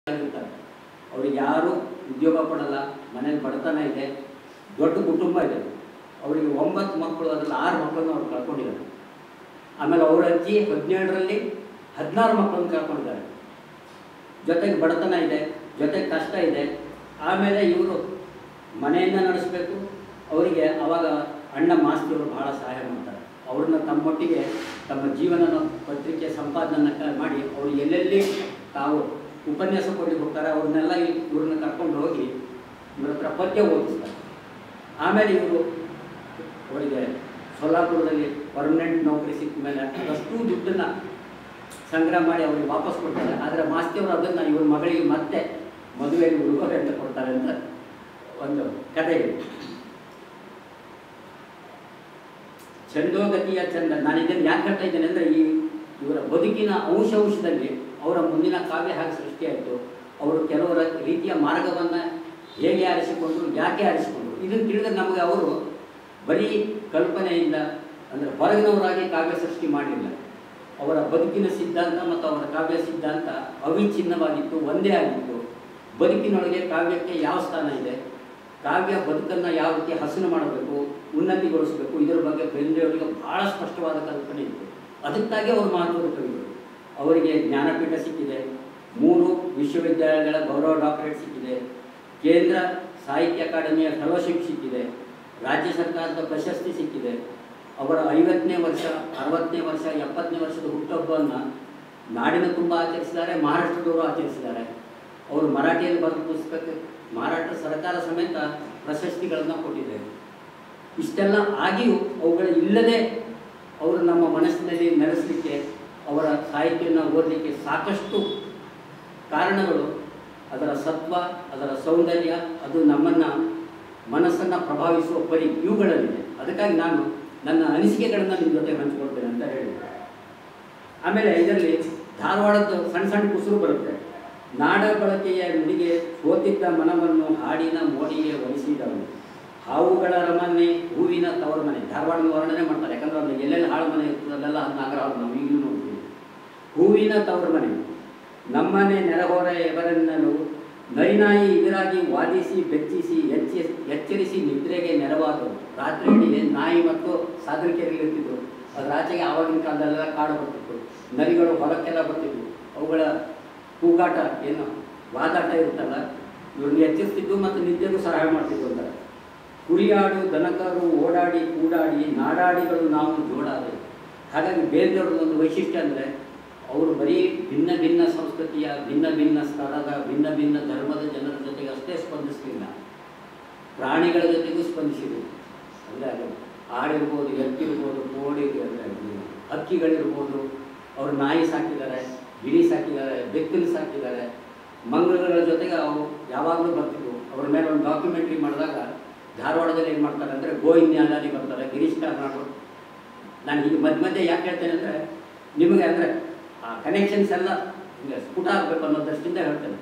ಇರ್ತಾರೆ. ಅವ್ರಿಗೆ ಯಾರೂ ಉದ್ಯೋಗ ಕೊಡಲ್ಲ, ಮನೇಲಿ ಬಡತನ ಇದೆ, ದೊಡ್ಡ ಕುಟುಂಬ ಇದೆ. ಅವರಿಗೆ 9 ಮಕ್ಕಳು, ಅದರಲ್ಲಿ 6 ಮಕ್ಕಳನ್ನು ಅವ್ರು ಕಳ್ಕೊಂಡಿದ್ದಾರೆ. ಆಮೇಲೆ ಅವ್ರ ಅಜ್ಜಿ 17ರಲ್ಲಿ 16 ಮಕ್ಕಳನ್ನು ಕಳ್ಕೊಂಡಿದ್ದಾರೆ. ಜೊತೆಗೆ ಬಡತನ ಇದೆ, ಜೊತೆಗೆ ಕಷ್ಟ ಇದೆ. ಆಮೇಲೆ ಇವರು ಮನೆಯಿಂದ ನಡೆಸಬೇಕು. ಅವರಿಗೆ ಆವಾಗ ಅಣ್ಣ ಮಾಸ್ತಿಯವರು ಬಹಳ ಸಹಾಯ ಮಾಡ್ತಾರೆ. ಅವ್ರನ್ನ ತಮ್ಮೊಟ್ಟಿಗೆ ತಮ್ಮ ಜೀವನದ ಪತ್ರಿಕೆ ಸಂಪಾದನೆ ಮಾಡಿ ಅವರು ಎಲ್ಲೆಲ್ಲಿ ತಾವು ಉಪನ್ಯಾಸ ಕೊಡಲಿಕ್ಕೆ ಹೋಗ್ತಾರೆ ಅವ್ರನ್ನೆಲ್ಲ ಇವ್ರನ್ನ ಕರ್ಕೊಂಡು ಹೋಗಿ ಇವ್ರ ಹತ್ರ ಪದ್ಯ ಓದಿಸ್ತಾರೆ. ಆಮೇಲೆ ಇವರು ಅವರಿಗೆ ಸೊಲ್ಲಾಪುರದಲ್ಲಿ ಪರ್ಮನೆಂಟ್ ನೌಕರಿ ಸಿಕ್ಕ ಮೇಲೆ ಅದಷ್ಟು ದುಡ್ಡನ್ನು ಸಂಗ್ರಹ ಮಾಡಿ ಅವ್ರಿಗೆ ವಾಪಸ್ ಕೊಡ್ತಾರೆ. ಆದರೆ ಮಾಸ್ತಿಯವರು ಅದನ್ನು ಇವ್ರ ಮಗಳಿಗೆ ಮತ್ತೆ ಮದುವೆಯಲ್ಲಿ ಉಡುಗೊರೆ ಅಂತ ಕೊಡ್ತಾರೆ ಅಂತ ಒಂದು ಕಥೆ ಇದೆ. ಚಂದೋಗತಿಯ ಚಂದ. ನಾನು ಇದನ್ನು ಯಾಕೆ ಹೇಳ್ತಾ ಇದ್ದೇನೆ ಅಂದರೆ ಇವರ ಬದುಕಿನ ಅಂಶದಲ್ಲಿ ಅವರ ಮುಂದಿನ ಕಾವ್ಯ ಹಾಗೆ ಸೃಷ್ಟಿಯಾಯಿತು. ಅವರು ಕೆಲವರ ರೀತಿಯ ಮಾರ್ಗವನ್ನು ಹೇಗೆ ಆರಿಸಿಕೊಂಡ್ರು, ಯಾಕೆ ಆರಿಸಿಕೊಂಡ್ರು, ಇದನ್ನು ತಿಳಿದ್ರೆ ನಮಗೆ ಅವರು ಬರೀ ಕಲ್ಪನೆಯಿಂದ ಅಂದರೆ ಹೊರಗಿನವರಾಗಿ ಕಾವ್ಯ ಸೃಷ್ಟಿ ಮಾಡಲಿಲ್ಲ. ಅವರ ಬದುಕಿನ ಸಿದ್ಧಾಂತ ಮತ್ತು ಅವರ ಕಾವ್ಯ ಸಿದ್ಧಾಂತ ಅವಿಚ್ಛಿನ್ನವಾಗಿತ್ತು, ಒಂದೇ ಆಗಿತ್ತು. ಬದುಕಿನೊಳಗೆ ಕಾವ್ಯಕ್ಕೆ ಯಾವ ಸ್ಥಾನ ಇದೆ, ಕಾವ್ಯ ಬದುಕನ್ನು ಯಾವ ರೀತಿ ಹಸನು ಮಾಡಬೇಕು, ಉನ್ನತಿಗೊಳಿಸಬೇಕು, ಇದರ ಬಗ್ಗೆ ಬೇಂದ್ರೆಯವರಿಗೆ ಭಾಳ ಸ್ಪಷ್ಟವಾದ ಕಲ್ಪನೆ ಇತ್ತು. ಅದಕ್ಕಾಗಿ ಅವರು ಮಹತ್ವದ ಕವಿಗಳು. ಅವರಿಗೆ ಜ್ಞಾನಪೀಠ ಸಿಕ್ಕಿದೆ, 3 ವಿಶ್ವವಿದ್ಯಾಲಯಗಳ ಗೌರವ ಡಾಕ್ಟರೇಟ್ ಸಿಕ್ಕಿದೆ, ಕೇಂದ್ರ ಸಾಹಿತ್ಯ ಅಕಾಡೆಮಿಯ ಫೆಲೋಶಿಪ್ ಸಿಕ್ಕಿದೆ, ರಾಜ್ಯ ಸರ್ಕಾರದ ಪ್ರಶಸ್ತಿ ಸಿಕ್ಕಿದೆ. ಅವರ 50ನೇ ವರ್ಷ, 60ನೇ ವರ್ಷ, 70ನೇ ವರ್ಷದ ಹುಟ್ಟುಹಬ್ಬವನ್ನು ನಾಡಿನ ತುಂಬ ಆಚರಿಸಿದ್ದಾರೆ, ಮಹಾರಾಷ್ಟ್ರದವರು ಆಚರಿಸಿದ್ದಾರೆ. ಅವರು ಮರಾಠಿಯಲ್ಲಿ ಬರೆದ ಪುಸ್ತಕಕ್ಕೆ ಮಹಾರಾಷ್ಟ್ರ ಸರ್ಕಾರ ಸಮೇತ ಪ್ರಶಸ್ತಿಗಳನ್ನು ಕೊಟ್ಟಿದೆ. ಇಷ್ಟೆಲ್ಲ ಆಗಿಯೂ ಅವುಗಳು ಇಲ್ಲದೆ ಅವರು ನಮ್ಮ ಮನಸ್ಸಿನಲ್ಲಿ ನೆಲೆಸಲಿಕ್ಕೆ, ಅವರ ಸಾಹಿತ್ಯವನ್ನು ಓದಲಿಕ್ಕೆ ಸಾಕಷ್ಟು ಕಾರಣಗಳು. ಅದರ ಸತ್ವ, ಅದರ ಸೌಂದರ್ಯ, ಅದು ನಮ್ಮನ್ನು ಮನಸ್ಸನ್ನು ಪ್ರಭಾವಿಸುವ ಪರಿ ಇವುಗಳಲ್ಲಿದೆ. ಅದಕ್ಕಾಗಿ ನಾನು ನನ್ನ ಅನಿಸಿಕೆಗಳನ್ನು ನಿಮ್ಮ ಜೊತೆ ಹಂಚಿಕೊಳ್ತೇನೆ ಅಂತ ಹೇಳಿದೆ. ಆಮೇಲೆ ಇದರಲ್ಲಿ ಧಾರವಾಡದ ಸಣ್ಣ ಸಣ್ಣ ಕುಸುರು ಬರುತ್ತೆ. ನಾಡ ಬಳಕೆಯ ನುಡಿಗೆ ಸೋತಿದ್ದ ಮನವನ್ನು ಹಾಡಿನ ಮೋಡಿಗೆ ಒಲಿಸಿದವನು, ಹಾವುಗಳ ರಮನೆ ಹೂವಿನ ತವರ ಮನೆ. ಧಾರವಾಡದ ವರ್ಣನೆ ಮಾಡ್ತಾರೆ, ಯಾಕಂದ್ರೆ ಅಲ್ಲಿ ಎಲ್ಲೆಲ್ಲಿ ಹಾಳು ಮನೆ ಇರ್ತದಲ್ಲೆಲ್ಲ ನಾಗರಹಾಳು ನಾವು ಈಗಲೂ ನೋಡ್ತೀವಿ. ಹೂವಿನ ತವರ ಮನೆ ನಮ್ಮನೆ ನೆರಹೋರ ಎವರನ್ನಲು ನೈನಾಯಿ ಇದರಾಗಿ ವಾದಿಸಿ ಬೆಚ್ಚಿಸಿ ಎಚ್ಚರಿಸಿ ನಿದ್ರೆಗೆ ನೆರವಾದವು. ರಾತ್ರಿ ಇಡೀ ನಾಯಿ ಮತ್ತು ಸಾಧರಿಕೆಯಲ್ಲಿರ್ತಿದ್ರು. ಅದರ ಆಚೆಗೆ ಆವಾಗಿನ ಕಾಲದಲ್ಲೆಲ್ಲ ಕಾಡು ಬರ್ತಿತ್ತು, ನರಿಗಳು ಹೊರಕ್ಕೆಲ್ಲ ಬರ್ತಿದ್ವು. ಅವುಗಳ ಕೂಗಾಟ ಏನು ವಾದಾಟ ಇರುತ್ತಲ್ಲ, ಇವ್ರನ್ನ ಎಚ್ಚರಿಸ್ತಿದ್ದು ಮತ್ತು ನಿದ್ದೆಗೂ ಸಹಾಯ ಮಾಡ್ತಿದ್ವು ಅಂತಾರೆ. ಕುರಿಯಾಡು ದನಕರು ಓಡಾಡಿ ಕೂಡಾಡಿ ನಾಡಾಡಿಗಳು ನಾವು ಜೋಡಾದೆ. ಹಾಗಾಗಿ ಬೇರೆಯವ್ರದ್ದು ಒಂದು ವೈಶಿಷ್ಟ್ಯ ಅಂದರೆ ಅವರು ಬರೀ ಭಿನ್ನ ಭಿನ್ನ ಸಂಸ್ಕೃತಿಯ, ಭಿನ್ನ ಭಿನ್ನ ಸ್ಥಳದ, ಭಿನ್ನ ಭಿನ್ನ ಧರ್ಮದ ಜನರ ಜೊತೆಗೆ ಅಷ್ಟೇ ಸ್ಪಂದಿಸಲಿಲ್ಲ, ಪ್ರಾಣಿಗಳ ಜೊತೆಗೂ ಸ್ಪಂದಿಸಿದರು. ಅಂದರೆ ಆಡಿರ್ಬೋದು, ಎತ್ತಿರ್ಬೋದು, ಕೋಡಿ, ಹಕ್ಕಿಗಳಿರ್ಬೋದು. ಅವರು ನಾಯಿ ಸಾಕಿದ್ದಾರೆ, ಗಿಳಿ ಸಾಕಿದ್ದಾರೆ, ಬೆಕ್ಕನ್ನು ಸಾಕಿದ್ದಾರೆ, ಮಂಗಗಳ ಜೊತೆಗೆ ಅವು ಯಾವಾಗಲೂ ಬರ್ತಿದ್ವು. ಅವ್ರ ಮೇಲೆ ಒಂದು ಡಾಕ್ಯುಮೆಂಟ್ರಿ ಮಾಡಿದಾಗ ಧಾರವಾಡದಲ್ಲಿ ಏನು ಮಾಡ್ತಾರೆ ಅಂದರೆ ಗೋವಿಂದ್ಯಾಲಿ ಬರ್ತಾರೆ, ಗಿರೀಶ್ ಕಾರ್ನಾಡು. ನಾನು ಹೀಗೆ ಮಧ್ಯೆ ಯಾಕೆ ಹೇಳ್ತೇನೆ ಅಂದರೆ ನಿಮಗೆ ಅಂದರೆ ಆ ಕನೆಕ್ಷನ್ಸ್ ಎಲ್ಲ ಹಿಂಗೆ ಸ್ಫುಟ ಆಗಬೇಕು ಅನ್ನೋ ದೃಷ್ಟಿಯಿಂದ ಹೇಳ್ತೇನೆ.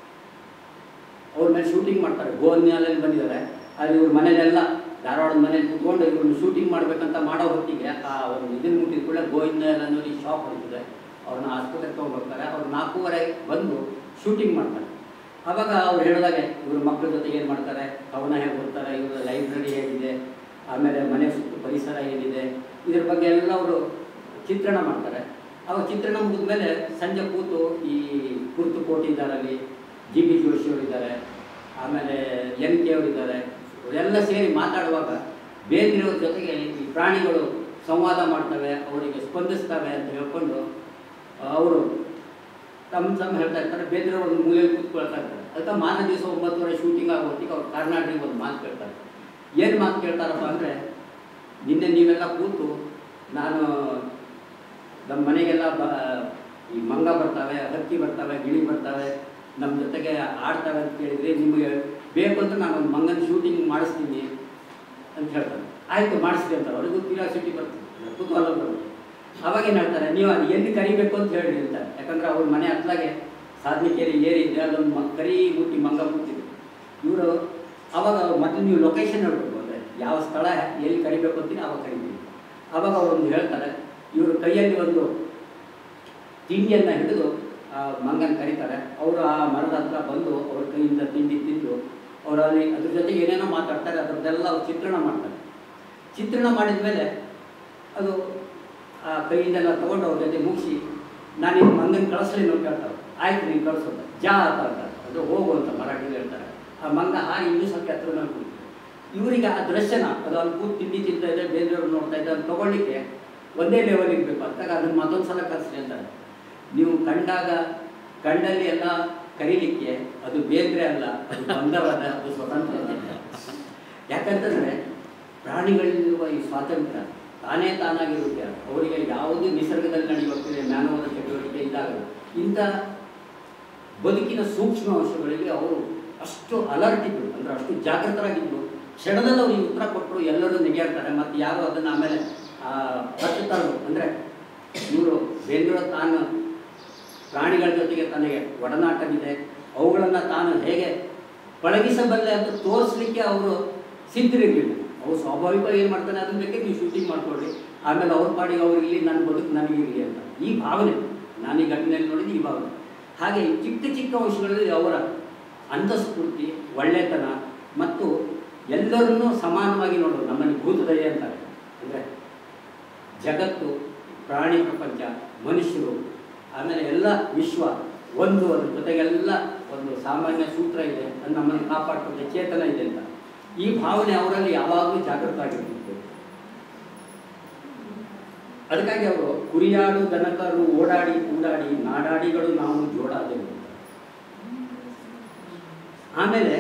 ಅವ್ರ ಮೇಲೆ ಶೂಟಿಂಗ್ ಮಾಡ್ತಾರೆ. ಗೋವಿಂದ್ಯಾಲಲ್ಲಿ ಬಂದಿದ್ದಾರೆ, ಅಲ್ಲಿ ಇವ್ರ ಮನೇಲೆಲ್ಲ ಧಾರವಾಡದ ಮನೇಲಿ ಕೂತ್ಕೊಂಡು ಇವ್ರನ್ನ ಶೂಟಿಂಗ್ ಮಾಡಬೇಕಂತ ಮಾಡೋ ಹೊತ್ತಿಗೆ ಆ ಒಂದು ಇದನ್ನು ಮುಟ್ಟಿದ ಕೂಡ ಗೋವಿಂದ್ಯಾಲ ಅನ್ನೋದು ಶಾಪ್ ಹೊಂದಿದೆ. ಅವ್ರನ್ನ ಆಸ್ಪತ್ರೆಗೆ ತೊಗೊಂಡು ಹೋಗ್ತಾರೆ. ಅವ್ರು 4:15 ಬಂದು ಶೂಟಿಂಗ್ ಮಾಡ್ತಾರೆ. ಆವಾಗ ಅವ್ರು ಹೇಳಿದಾಗ ಇವ್ರ ಮಕ್ಕಳ ಜೊತೆಗೆ ಏನು ಮಾಡ್ತಾರೆ, ಕವನ ಹೇಗೆ ಬರ್ತಾರೆ, ಇವರ ಲೈಬ್ರರಿ ಹೇಗಿದೆ, ಆಮೇಲೆ ಮನೆ ಸುತ್ತು ಪರಿಸರ ಏನಿದೆ, ಇದ್ರ ಬಗ್ಗೆ ಎಲ್ಲ ಅವರು ಚಿತ್ರಣ ಮಾಡ್ತಾರೆ. ಅವಾಗ ಚಿತ್ರಣ ಮುಗಿದ ಮೇಲೆ ಸಂಜೆ ಕೂತು ಈ ಕುರ್ತು ಕೋಟಿದಾರಲ್ಲಿ ಜಿ ಬಿ ಜೋಶಿಯವರಿದ್ದಾರೆ, ಆಮೇಲೆ ಎನ್ ಕೆ ಅವರಿದ್ದಾರೆ, ಅವರೆಲ್ಲ ಸೇರಿ ಮಾತಾಡುವಾಗ ಬೇಂದ್ರೆಯವ್ರ ಜೊತೆಗೆ ಈ ಪ್ರಾಣಿಗಳು ಸಂವಾದ ಮಾಡ್ತವೆ, ಅವರಿಗೆ ಸ್ಪಂದಿಸ್ತವೆ ಅಂತ ಹೇಳ್ಕೊಂಡು ಅವರು ತಮ್ಮ ಹೇಳ್ತಾ ಇರ್ತಾರೆ. ಬೇಂದ್ರೆಯವ್ರು ಒಂದು ಮೂಲೆಯಲ್ಲಿ ಕೂತ್ಕೊಳ್ತಾ ಇರ್ತಾರೆ. ಅದಕ್ಕೆ ಮಾರನೇ ದಿವಸ 9:30 ಶೂಟಿಂಗ್ ಆಗೋ ಹೊತ್ತಿಗೆ ಅವ್ರು ಕರ್ನಾಟಕಕ್ಕೆ ಒಂದು ಮಾತು ಕೇಳ್ತಾರೆ. ಏನು ಮಾತು ಕೇಳ್ತಾರಪ್ಪ ಅಂದರೆ, ನಿನ್ನೆ ನೀವೆಲ್ಲ ಕೂತು ನಾನು ನಮ್ಮ ಮನೆಗೆಲ್ಲ ಈ ಮಂಗ ಬರ್ತವೆ, ಹಕ್ಕಿ ಬರ್ತವೆ, ಗಿಳಿ ಬರ್ತವೆ, ನಮ್ಮ ಜೊತೆಗೆ ಆಡ್ತವೆ ಅಂತ ಕೇಳಿದರೆ ನಿಮಗೆ ಬೇಕು ಅಂತ ನಾನು ಒಂದು ಮಂಗನ ಶೂಟಿಂಗ್ ಮಾಡಿಸ್ತೀನಿ ಅಂತ ಹೇಳ್ತಾರೆ. ಆಯಿತು ಮಾಡಿಸ್ತೀವಿ ಅಂತ ಅವ್ರಿಗೂ ಕ್ಯೂರಿಯಾಸಿಟಿ ಬರ್ತದೆ, ಕುತೂಹಲ ಬರುತ್ತೆ. ಅವಾಗೇನು ಹೇಳ್ತಾರೆ, ನೀವು ಅದು ಎಲ್ಲಿ ಕರಿಬೇಕು ಅಂತ ಹೇಳಿ ಹೇಳ್ತಾರೆ. ಯಾಕಂದರೆ ಅವ್ರ ಮನೆ ಹತ್ತಲಾಗೆ ಸಾಧನಿಕೇರಿ ಏರಿದೆ, ಅಲ್ಲೊಂದು ಕರಿ ಮುಟ್ಟಿ ಮಂಗ ಕೂತಿದ್ರು ಇವರು. ಆವಾಗ ಮತ್ತೆ ನೀವು ಲೊಕೇಶನ್ ಹೇಳ್ಬೇಕು, ಅಂದರೆ ಯಾವ ಸ್ಥಳ ಎಲ್ಲಿ ಕರಿಬೇಕು ಅಂತೀನಿ ಆವಾಗ ಕರಿತೀವಿ. ಆವಾಗ ಅವರೊಂದು ಹೇಳ್ತಾರೆ, ಇವರು ಕೈಯಲ್ಲಿ ಒಂದು ತಿಂಡಿಯನ್ನು ಹಿಡಿದು ಮಂಗನ ಕರೀತಾರೆ. ಅವರು ಆ ಮರದ ಹತ್ರ ಬಂದು ಅವ್ರ ಕೈಯಿಂದ ತಿಂಡಿ ತಿಂದು ಅವರಲ್ಲಿ ಅದ್ರ ಜೊತೆಗೆ ಏನೇನೋ ಮಾತಾಡ್ತಾರೆ. ಅದರದ್ದೆಲ್ಲ ಅವ್ರು ಚಿತ್ರಣ ಮಾಡ್ತಾರೆ. ಚಿತ್ರಣ ಮಾಡಿದ ಮೇಲೆ ಅದು ಆ ಕೈಯಿಂದೆಲ್ಲ ತೊಗೊಂಡು ಅವ್ರ ಜೊತೆ ಮುಗಿಸಿ ನಾನು ಇನ್ನು ಮಂಗನ ಕಳಿಸ್ಲಿ ಅಂತ ಕೇಳ್ತಾರೆ. ಆಯ್ತು ನೀನು ಕಳಿಸೋದು ಜಾ ಅಂತ ಹೇಳ್ತಾರೆ. ಅದು ಹೋಗು ಅಂತ ಮರಾಠಿಲಿ ಹೇಳ್ತಾರೆ. ಆ ಮಂಗ ಹಾಗೆ ಇನ್ನೂ ಸ್ವಲ್ಪ ಹತ್ರ ಕೂತು ಇವರಿಗೆ ಆ ದೃಶ್ಯನ ಅದು ಅಲ್ಲಿ ಕೂತು ತಿಂಡಿ ತಿಂತಾ ಇದೆ, ಬೇರೆಯವ್ರು ನೋಡ್ತಾ ಇದ್ದೆ, ಅದನ್ನು ತೊಗೊಳ್ಳಿಕ್ಕೆ ಒಂದೇ ಲೆವೆಲ್ ಇರಬೇಕು ಅಂತಾಗ ಅದನ್ನು ಮತ್ತೊಂದು ಸಲ ಕಳಿಸ್ಲಿ ಅಂತಾರೆ. ನೀವು ಕಂಡಲ್ಲಿ ಎಲ್ಲ ಕರೀಲಿಕ್ಕೆ ಅದು ಬೇರೆ ಅಲ್ಲ, ಅದು ಬಂದವಾದ, ಅದು ಸ್ವತಂತ್ರ. ಯಾಕಂತಂದರೆ ಪ್ರಾಣಿಗಳಲ್ಲಿರುವ ಈ ಸ್ವಾತಂತ್ರ್ಯ ತಾನೇ ತಾನಾಗಿರುತ್ತೆ. ಅವರಿಗೆ ಯಾವುದು ನಿಸರ್ಗದಲ್ಲಿ ನಡೆಯುತ್ತಿದೆ ಮಾನವನ ಚಟುವಟಿಕೆ ಇದಾಗಲ್ಲ. ಇಂಥ ಬದುಕಿನ ಸೂಕ್ಷ್ಮ ಅಂಶಗಳಿಗೆ ಅವರು ಅಷ್ಟು ಅಲರ್ಟ್ ಇದ್ದರು, ಅಂದರೆ ಅಷ್ಟು ಜಾಗೃತರಾಗಿದ್ದರು. ಕ್ಷಣದಲ್ಲಿ ಅವ್ರಿಗೆ ಉತ್ತರ ಕೊಟ್ಟರು, ಎಲ್ಲರೂ ನೆಗೆಯಾಡ್ತಾರೆ. ಮತ್ತು ಯಾರು ಅದನ್ನು ಆಮೇಲೆ ಹಚ್ಚುತ್ತಾರೋ ಅಂದರೆ ಇವರು ಬೇಂದ್ರೆ ತಾನು ಪ್ರಾಣಿಗಳ ಜೊತೆಗೆ ತನಗೆ ಒಡನಾಟವಿದೆ, ಅವುಗಳನ್ನು ತಾನು ಹೇಗೆ ಪಳಗಿಸಬಲ್ಲೆ ಅಂತ ತೋರಿಸ್ಲಿಕ್ಕೆ ಅವರು ಸಿದ್ಧರಿರಲಿಲ್ಲ. ಅವ್ರು ಸ್ವಾಭಾವಿಕವಾಗಿ ಏನು ಮಾಡ್ತಾನೆ, ಅದನ್ನ ಬೇಕೇ ನೀವು ಶೂಟಿಂಗ್ ಮಾಡ್ಕೊಳ್ಳಿ, ಆಮೇಲೆ ಅವ್ರ ಪಾಡಿಗೆ ಅವ್ರು ಇಲ್ಲಿ ನನ್ನ ಬದುಕು ನನಗಿರಲಿ ಅಂತ ಈ ಭಾವನೆ ನಾನು ಈ ಘಟನೆಯಲ್ಲಿ ನೋಡಿದ್ದು ಈ ಭಾವನೆ. ಹಾಗೆ ಚಿಕ್ಕ ಚಿಕ್ಕ ಅಂಶಗಳಲ್ಲಿ ಅವರ ಅಂತಸ್ಫೂರ್ತಿ, ಒಳ್ಳೆತನ ಮತ್ತು ಎಲ್ಲರನ್ನೂ ಸಮಾನವಾಗಿ ನೋಡೋದು. ನಮ್ಮಲ್ಲಿ ಭೂತದಯ ಅಂತಾರೆ, ಅಂದರೆ ಜಗತ್ತು, ಪ್ರಾಣಿ ಪ್ರಪಂಚ, ಮನುಷ್ಯರು, ಆಮೇಲೆ ಎಲ್ಲ ವಿಶ್ವ ಒಂದು, ಅದ್ರ ಜೊತೆಗೆಲ್ಲ ಒಂದು ಸಾಮಾನ್ಯ ಸೂತ್ರ ಇದೆ, ಅದು ನಮ್ಮನ್ನು ಕಾಪಾಡ್ತದೆ, ಚೇತನ ಇದೆ ಅಂತ ಈ ಭಾವನೆ ಅವರಲ್ಲಿ ಯಾವಾಗಲೂ ಜಾಗೃತ ಆಗಿರ್ತಿತ್ತು. ಅದಕ್ಕಾಗಿ ಅವರು ಕುರಿಯಾಡು ದನಕರು ಓಡಾಡಿ ಕೂಡಾಡಿ ನಾಡಾಡಿಗಳು ನಾವು ಜೋಡಾದೆವು. ಆಮೇಲೆ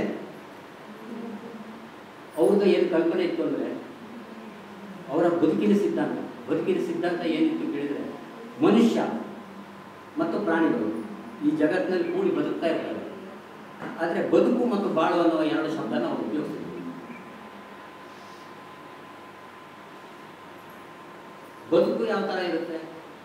ಅವ್ರದ್ದು ಏನು ಕಲ್ಪನೆ ಇತ್ತು ಅಂದರೆ ಅವರ ಬದುಕಿನ ಸಿದ್ಧಾಂತ ಏನಿತ್ತು ಕೇಳಿದರೆ, ಮನುಷ್ಯ ಮತ್ತು ಪ್ರಾಣಿಗಳು ಈ ಜಗತ್ತಿನಲ್ಲಿ ಕೂಡಿ ಬದುಕ್ತಾ ಇರ್ತಾರೆ. ಆದರೆ ಬದುಕು ಮತ್ತು ಬಾಳು ಅನ್ನುವ ಎರಡು ಶಬ್ದನ ಅವರು ಉಪಯೋಗಿಸ್ತಾರೆ. ಬದುಕು ಯಾವ ಥರ ಇರುತ್ತೆ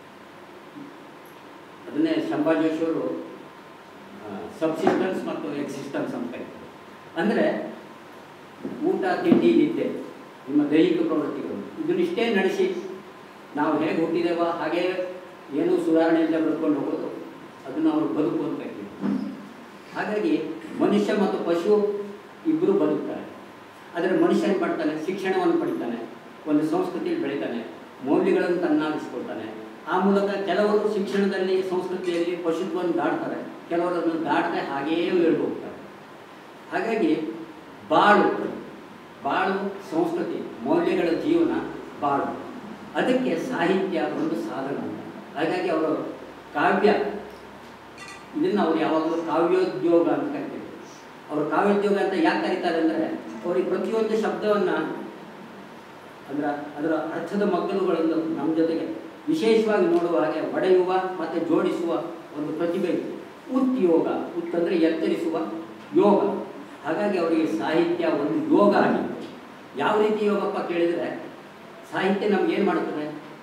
ಅದನ್ನೇ ಶಂಭಾಜೇಶ್ವರು ಸಬ್ಸಿಸ್ಟೆನ್ಸ್ ಮತ್ತು ಎಕ್ಸಿಸ್ಟೆನ್ಸ್ ಅಂತ ಕರೀತಾರೆ. ಅಂದರೆ ಊಟ, ತಿಂಡಿ, ನಿದ್ದೆ, ನಿಮ್ಮ ದೈಹಿಕ ಪ್ರವೃತ್ತಿಗಳು ಇದನ್ನಿಷ್ಟೇ ನಡೆಸಿ ನಾವು ಹೇಗೆ ಹುಟ್ಟಿದೇವೋ ಹಾಗೇ ಏನೂ ಸುಧಾರಣೆಯಿಂದ ಬದುಕೊಂಡು ಹೋಗೋದು, ಅದನ್ನು ಅವರು ಬದುಕು ಅಂತ ಕರೀತಾರೆ. ಹಾಗಾಗಿ ಮನುಷ್ಯ ಮತ್ತು ಪಶು ಇಬ್ಬರು ಬದುಕ್ತಾರೆ. ಆದರೆ ಮನುಷ್ಯ ಏನು ಮಾಡ್ತಾನೆ, ಶಿಕ್ಷಣವನ್ನು ಪಡಿತಾನೆ, ಒಂದು ಸಂಸ್ಕೃತಿಯಲ್ಲಿ ಬೆಳೀತಾನೆ, ಮೌಲ್ಯಗಳನ್ನು ತನ್ನಾಗಿಸ್ಕೊಳ್ತಾನೆ. ಆ ಮೂಲಕ ಕೆಲವರು ಶಿಕ್ಷಣದಲ್ಲಿ, ಸಂಸ್ಕೃತಿಯಲ್ಲಿ ಪಶುತ್ವವನ್ನು ದಾಟ್ತಾರೆ, ಕೆಲವರು ಅದನ್ನು ದಾಟದೆ ಹಾಗೆಯೇ ಹೇಳ್ದು ಹೋಗ್ತಾರೆ. ಹಾಗಾಗಿ ಬಾಳು ಸಂಸ್ಕೃತಿ, ಮೌಲ್ಯಗಳ ಜೀವನ ಬಾಳು, ಅದಕ್ಕೆ ಸಾಹಿತ್ಯ ಒಂದು ಸಾಧನ. ಹಾಗಾಗಿ ಅವರು ಕಾವ್ಯ ಇದನ್ನು ಅವ್ರು ಯಾವಾಗಲೂ ಕಾವ್ಯೋದ್ಯೋಗ ಅಂತ ಕರಿತೀವಿ. ಅವರು ಕಾವ್ಯೋದ್ಯೋಗ ಅಂತ ಯಾಕೆ ಕರೀತಾರೆ ಅಂದರೆ ಅವ್ರಿಗೆ ಪ್ರತಿಯೊಂದು ಶಬ್ದವನ್ನು ಅಂದ್ರೆ ಅದರ ಅರ್ಥದ ಮಗ್ಗಲುಗಳನ್ನು ನಮ್ಮ ಜೊತೆಗೆ ವಿಶೇಷವಾಗಿ ನೋಡುವ ಹಾಗೆ ಒಡೆಯುವ ಮತ್ತು ಜೋಡಿಸುವ ಒಂದು ಪ್ರತಿಭೆ ಇತ್ತು. ಉದ್ಯೋಗ, ಉತ್ತಂದರೆ ಎತ್ತರಿಸುವ, ಯೋಗ. ಹಾಗಾಗಿ ಅವರಿಗೆ ಸಾಹಿತ್ಯ ಒಂದು ಯೋಗ ಆಗಿತ್ತು. ಯಾವ ರೀತಿ ಯೋಗಪ್ಪ ಕೇಳಿದರೆ, ಸಾಹಿತ್ಯ ನಮಗೇನು ಮಾಡುತ್ತದೆ,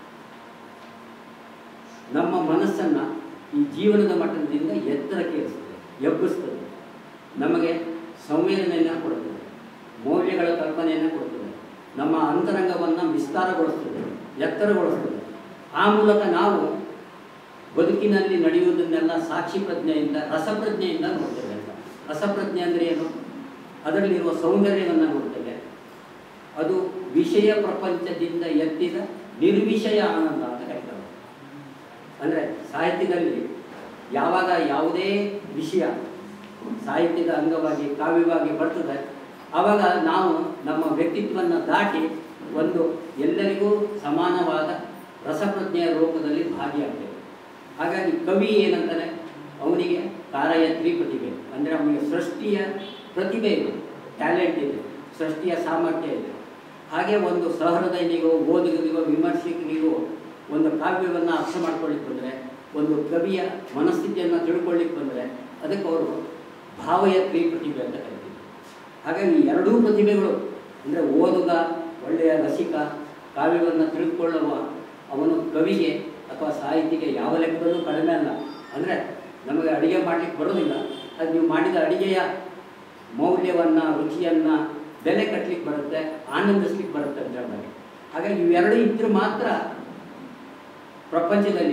ನಮ್ಮ ಮನಸ್ಸನ್ನು ಈ ಜೀವನದ ಮಟ್ಟದಿಂದ ಎತ್ತರಕ್ಕೆ ಏರಿಸ್ತದೆ, ಎಬ್ಬಿಸ್ತದೆ, ನಮಗೆ ಸಂವೇದನೆಯನ್ನು ಕೊಡುತ್ತದೆ, ಮೌಲ್ಯಗಳ ಕಲ್ಪನೆಯನ್ನು ಕೊಡುತ್ತದೆ, ನಮ್ಮ ಅಂತರಂಗವನ್ನು ವಿಸ್ತಾರಗೊಳಿಸ್ತದೆ, ಎತ್ತರಗೊಳಿಸ್ತದೆ. ಆ ಮೂಲಕ ನಾವು ಬದುಕಿನಲ್ಲಿ ನಡೆಯುವುದನ್ನೆಲ್ಲ ಸಾಕ್ಷಿ ಪ್ರಜ್ಞೆಯಿಂದ, ರಸಪ್ರಜ್ಞೆಯಿಂದ ನೋಡ್ತೇವೆ ಅಂತ. ರಸಪ್ರಜ್ಞೆ ಅಂದರೆ ಏನು, ಅದರಲ್ಲಿರುವ ಸೌಂದರ್ಯವನ್ನು ನೋಡ್ತೇವೆ. ಅದು ವಿಷಯ ಪ್ರಪಂಚದಿಂದ ಎತ್ತಿದ ನಿರ್ವಿಷಯ ಆನಂದ ಅಂತ ಕರೀತಾರೆ. ಅಂದರೆ ಸಾಹಿತ್ಯದಲ್ಲಿ ಯಾವಾಗ ಯಾವುದೇ ವಿಷಯ ಸಾಹಿತ್ಯದ ಅಂಗವಾಗಿ, ಕಾವ್ಯವಾಗಿ ಬರ್ತದೆ, ಆವಾಗ ನಾವು ನಮ್ಮ ವ್ಯಕ್ತಿತ್ವವನ್ನು ದಾಟಿ ಒಂದು ಎಲ್ಲರಿಗೂ ಸಮಾನವಾದ ರಸಪ್ರಜ್ಞೆಯ ರೂಪದಲ್ಲಿ ಭಾಗಿಯಾಗ್ತೇವೆ. ಹಾಗಾಗಿ ಕವಿ ಏನಂತಾನೆ, ಅವನಿಗೆ ಕಾರಯತ್ರಿ ಪ್ರತಿಭೆ, ಅಂದರೆ ಅವನಿಗೆ ಸೃಷ್ಟಿಯ ಪ್ರತಿಭೆ ಇದೆ, ಟ್ಯಾಲೆಂಟ್ ಇದೆ, ಸೃಷ್ಟಿಯ ಸಾಮರ್ಥ್ಯ ಇದೆ. ಹಾಗೆ ಒಂದು ಸಹೃದಯನಿಗೋ, ಓದುಗನಿಗೋ, ವಿಮರ್ಶಕನಿಗೋ ಒಂದು ಕಾವ್ಯವನ್ನು ಅರ್ಥ ಮಾಡ್ಕೊಳ್ಳಿಕ್ಕೆ ಬಂದರೆ, ಒಂದು ಕವಿಯ ಮನಸ್ಥಿತಿಯನ್ನು ತಿಳ್ಕೊಳ್ಳಿಕ್ಕೆ ಬಂದರೆ ಅದಕ್ಕೆ ಅವರು ಭಾವಯತ್ರಿ ಪ್ರತಿಭೆ ಅಂತ ಕರೀತಾರೆ. ಹಾಗಾಗಿ ಎರಡೂ ಪ್ರತಿಭೆಗಳು, ಅಂದರೆ ಓದುಗ, ಒಳ್ಳೆಯ ರಸಿಕ, ಕಾವ್ಯವನ್ನು ತಿಳಿದುಕೊಳ್ಳುವ ಅವನು ಕವಿಗೆ ಅಥವಾ ಸಾಹಿತಿಗೆ ಯಾವ ಲೆಕ್ಕದಲ್ಲೂ ಕಡಿಮೆ ಅಲ್ಲ. ಅಂದರೆ ನಮಗೆ ಅಡುಗೆ ಮಾಡಲಿಕ್ಕೆ ಬರೋದಿಲ್ಲ, ಅದು ನೀವು ಮಾಡಿದ ಅಡುಗೆಯ ಮೌಲ್ಯವನ್ನು, ರುಚಿಯನ್ನು ಬೆಲೆ ಕಟ್ಟಲಿಕ್ಕೆ ಬರುತ್ತೆ, ಆನಂದಿಸ್ಲಿಕ್ಕೆ ಬರುತ್ತೆ ಅಂತ ಹೇಳಿದಾಗ. ಹಾಗಾಗಿ ಇವೆರಡೂ ಇದ್ದರೆ ಮಾತ್ರ ಪ್ರಪಂಚದಲ್ಲಿ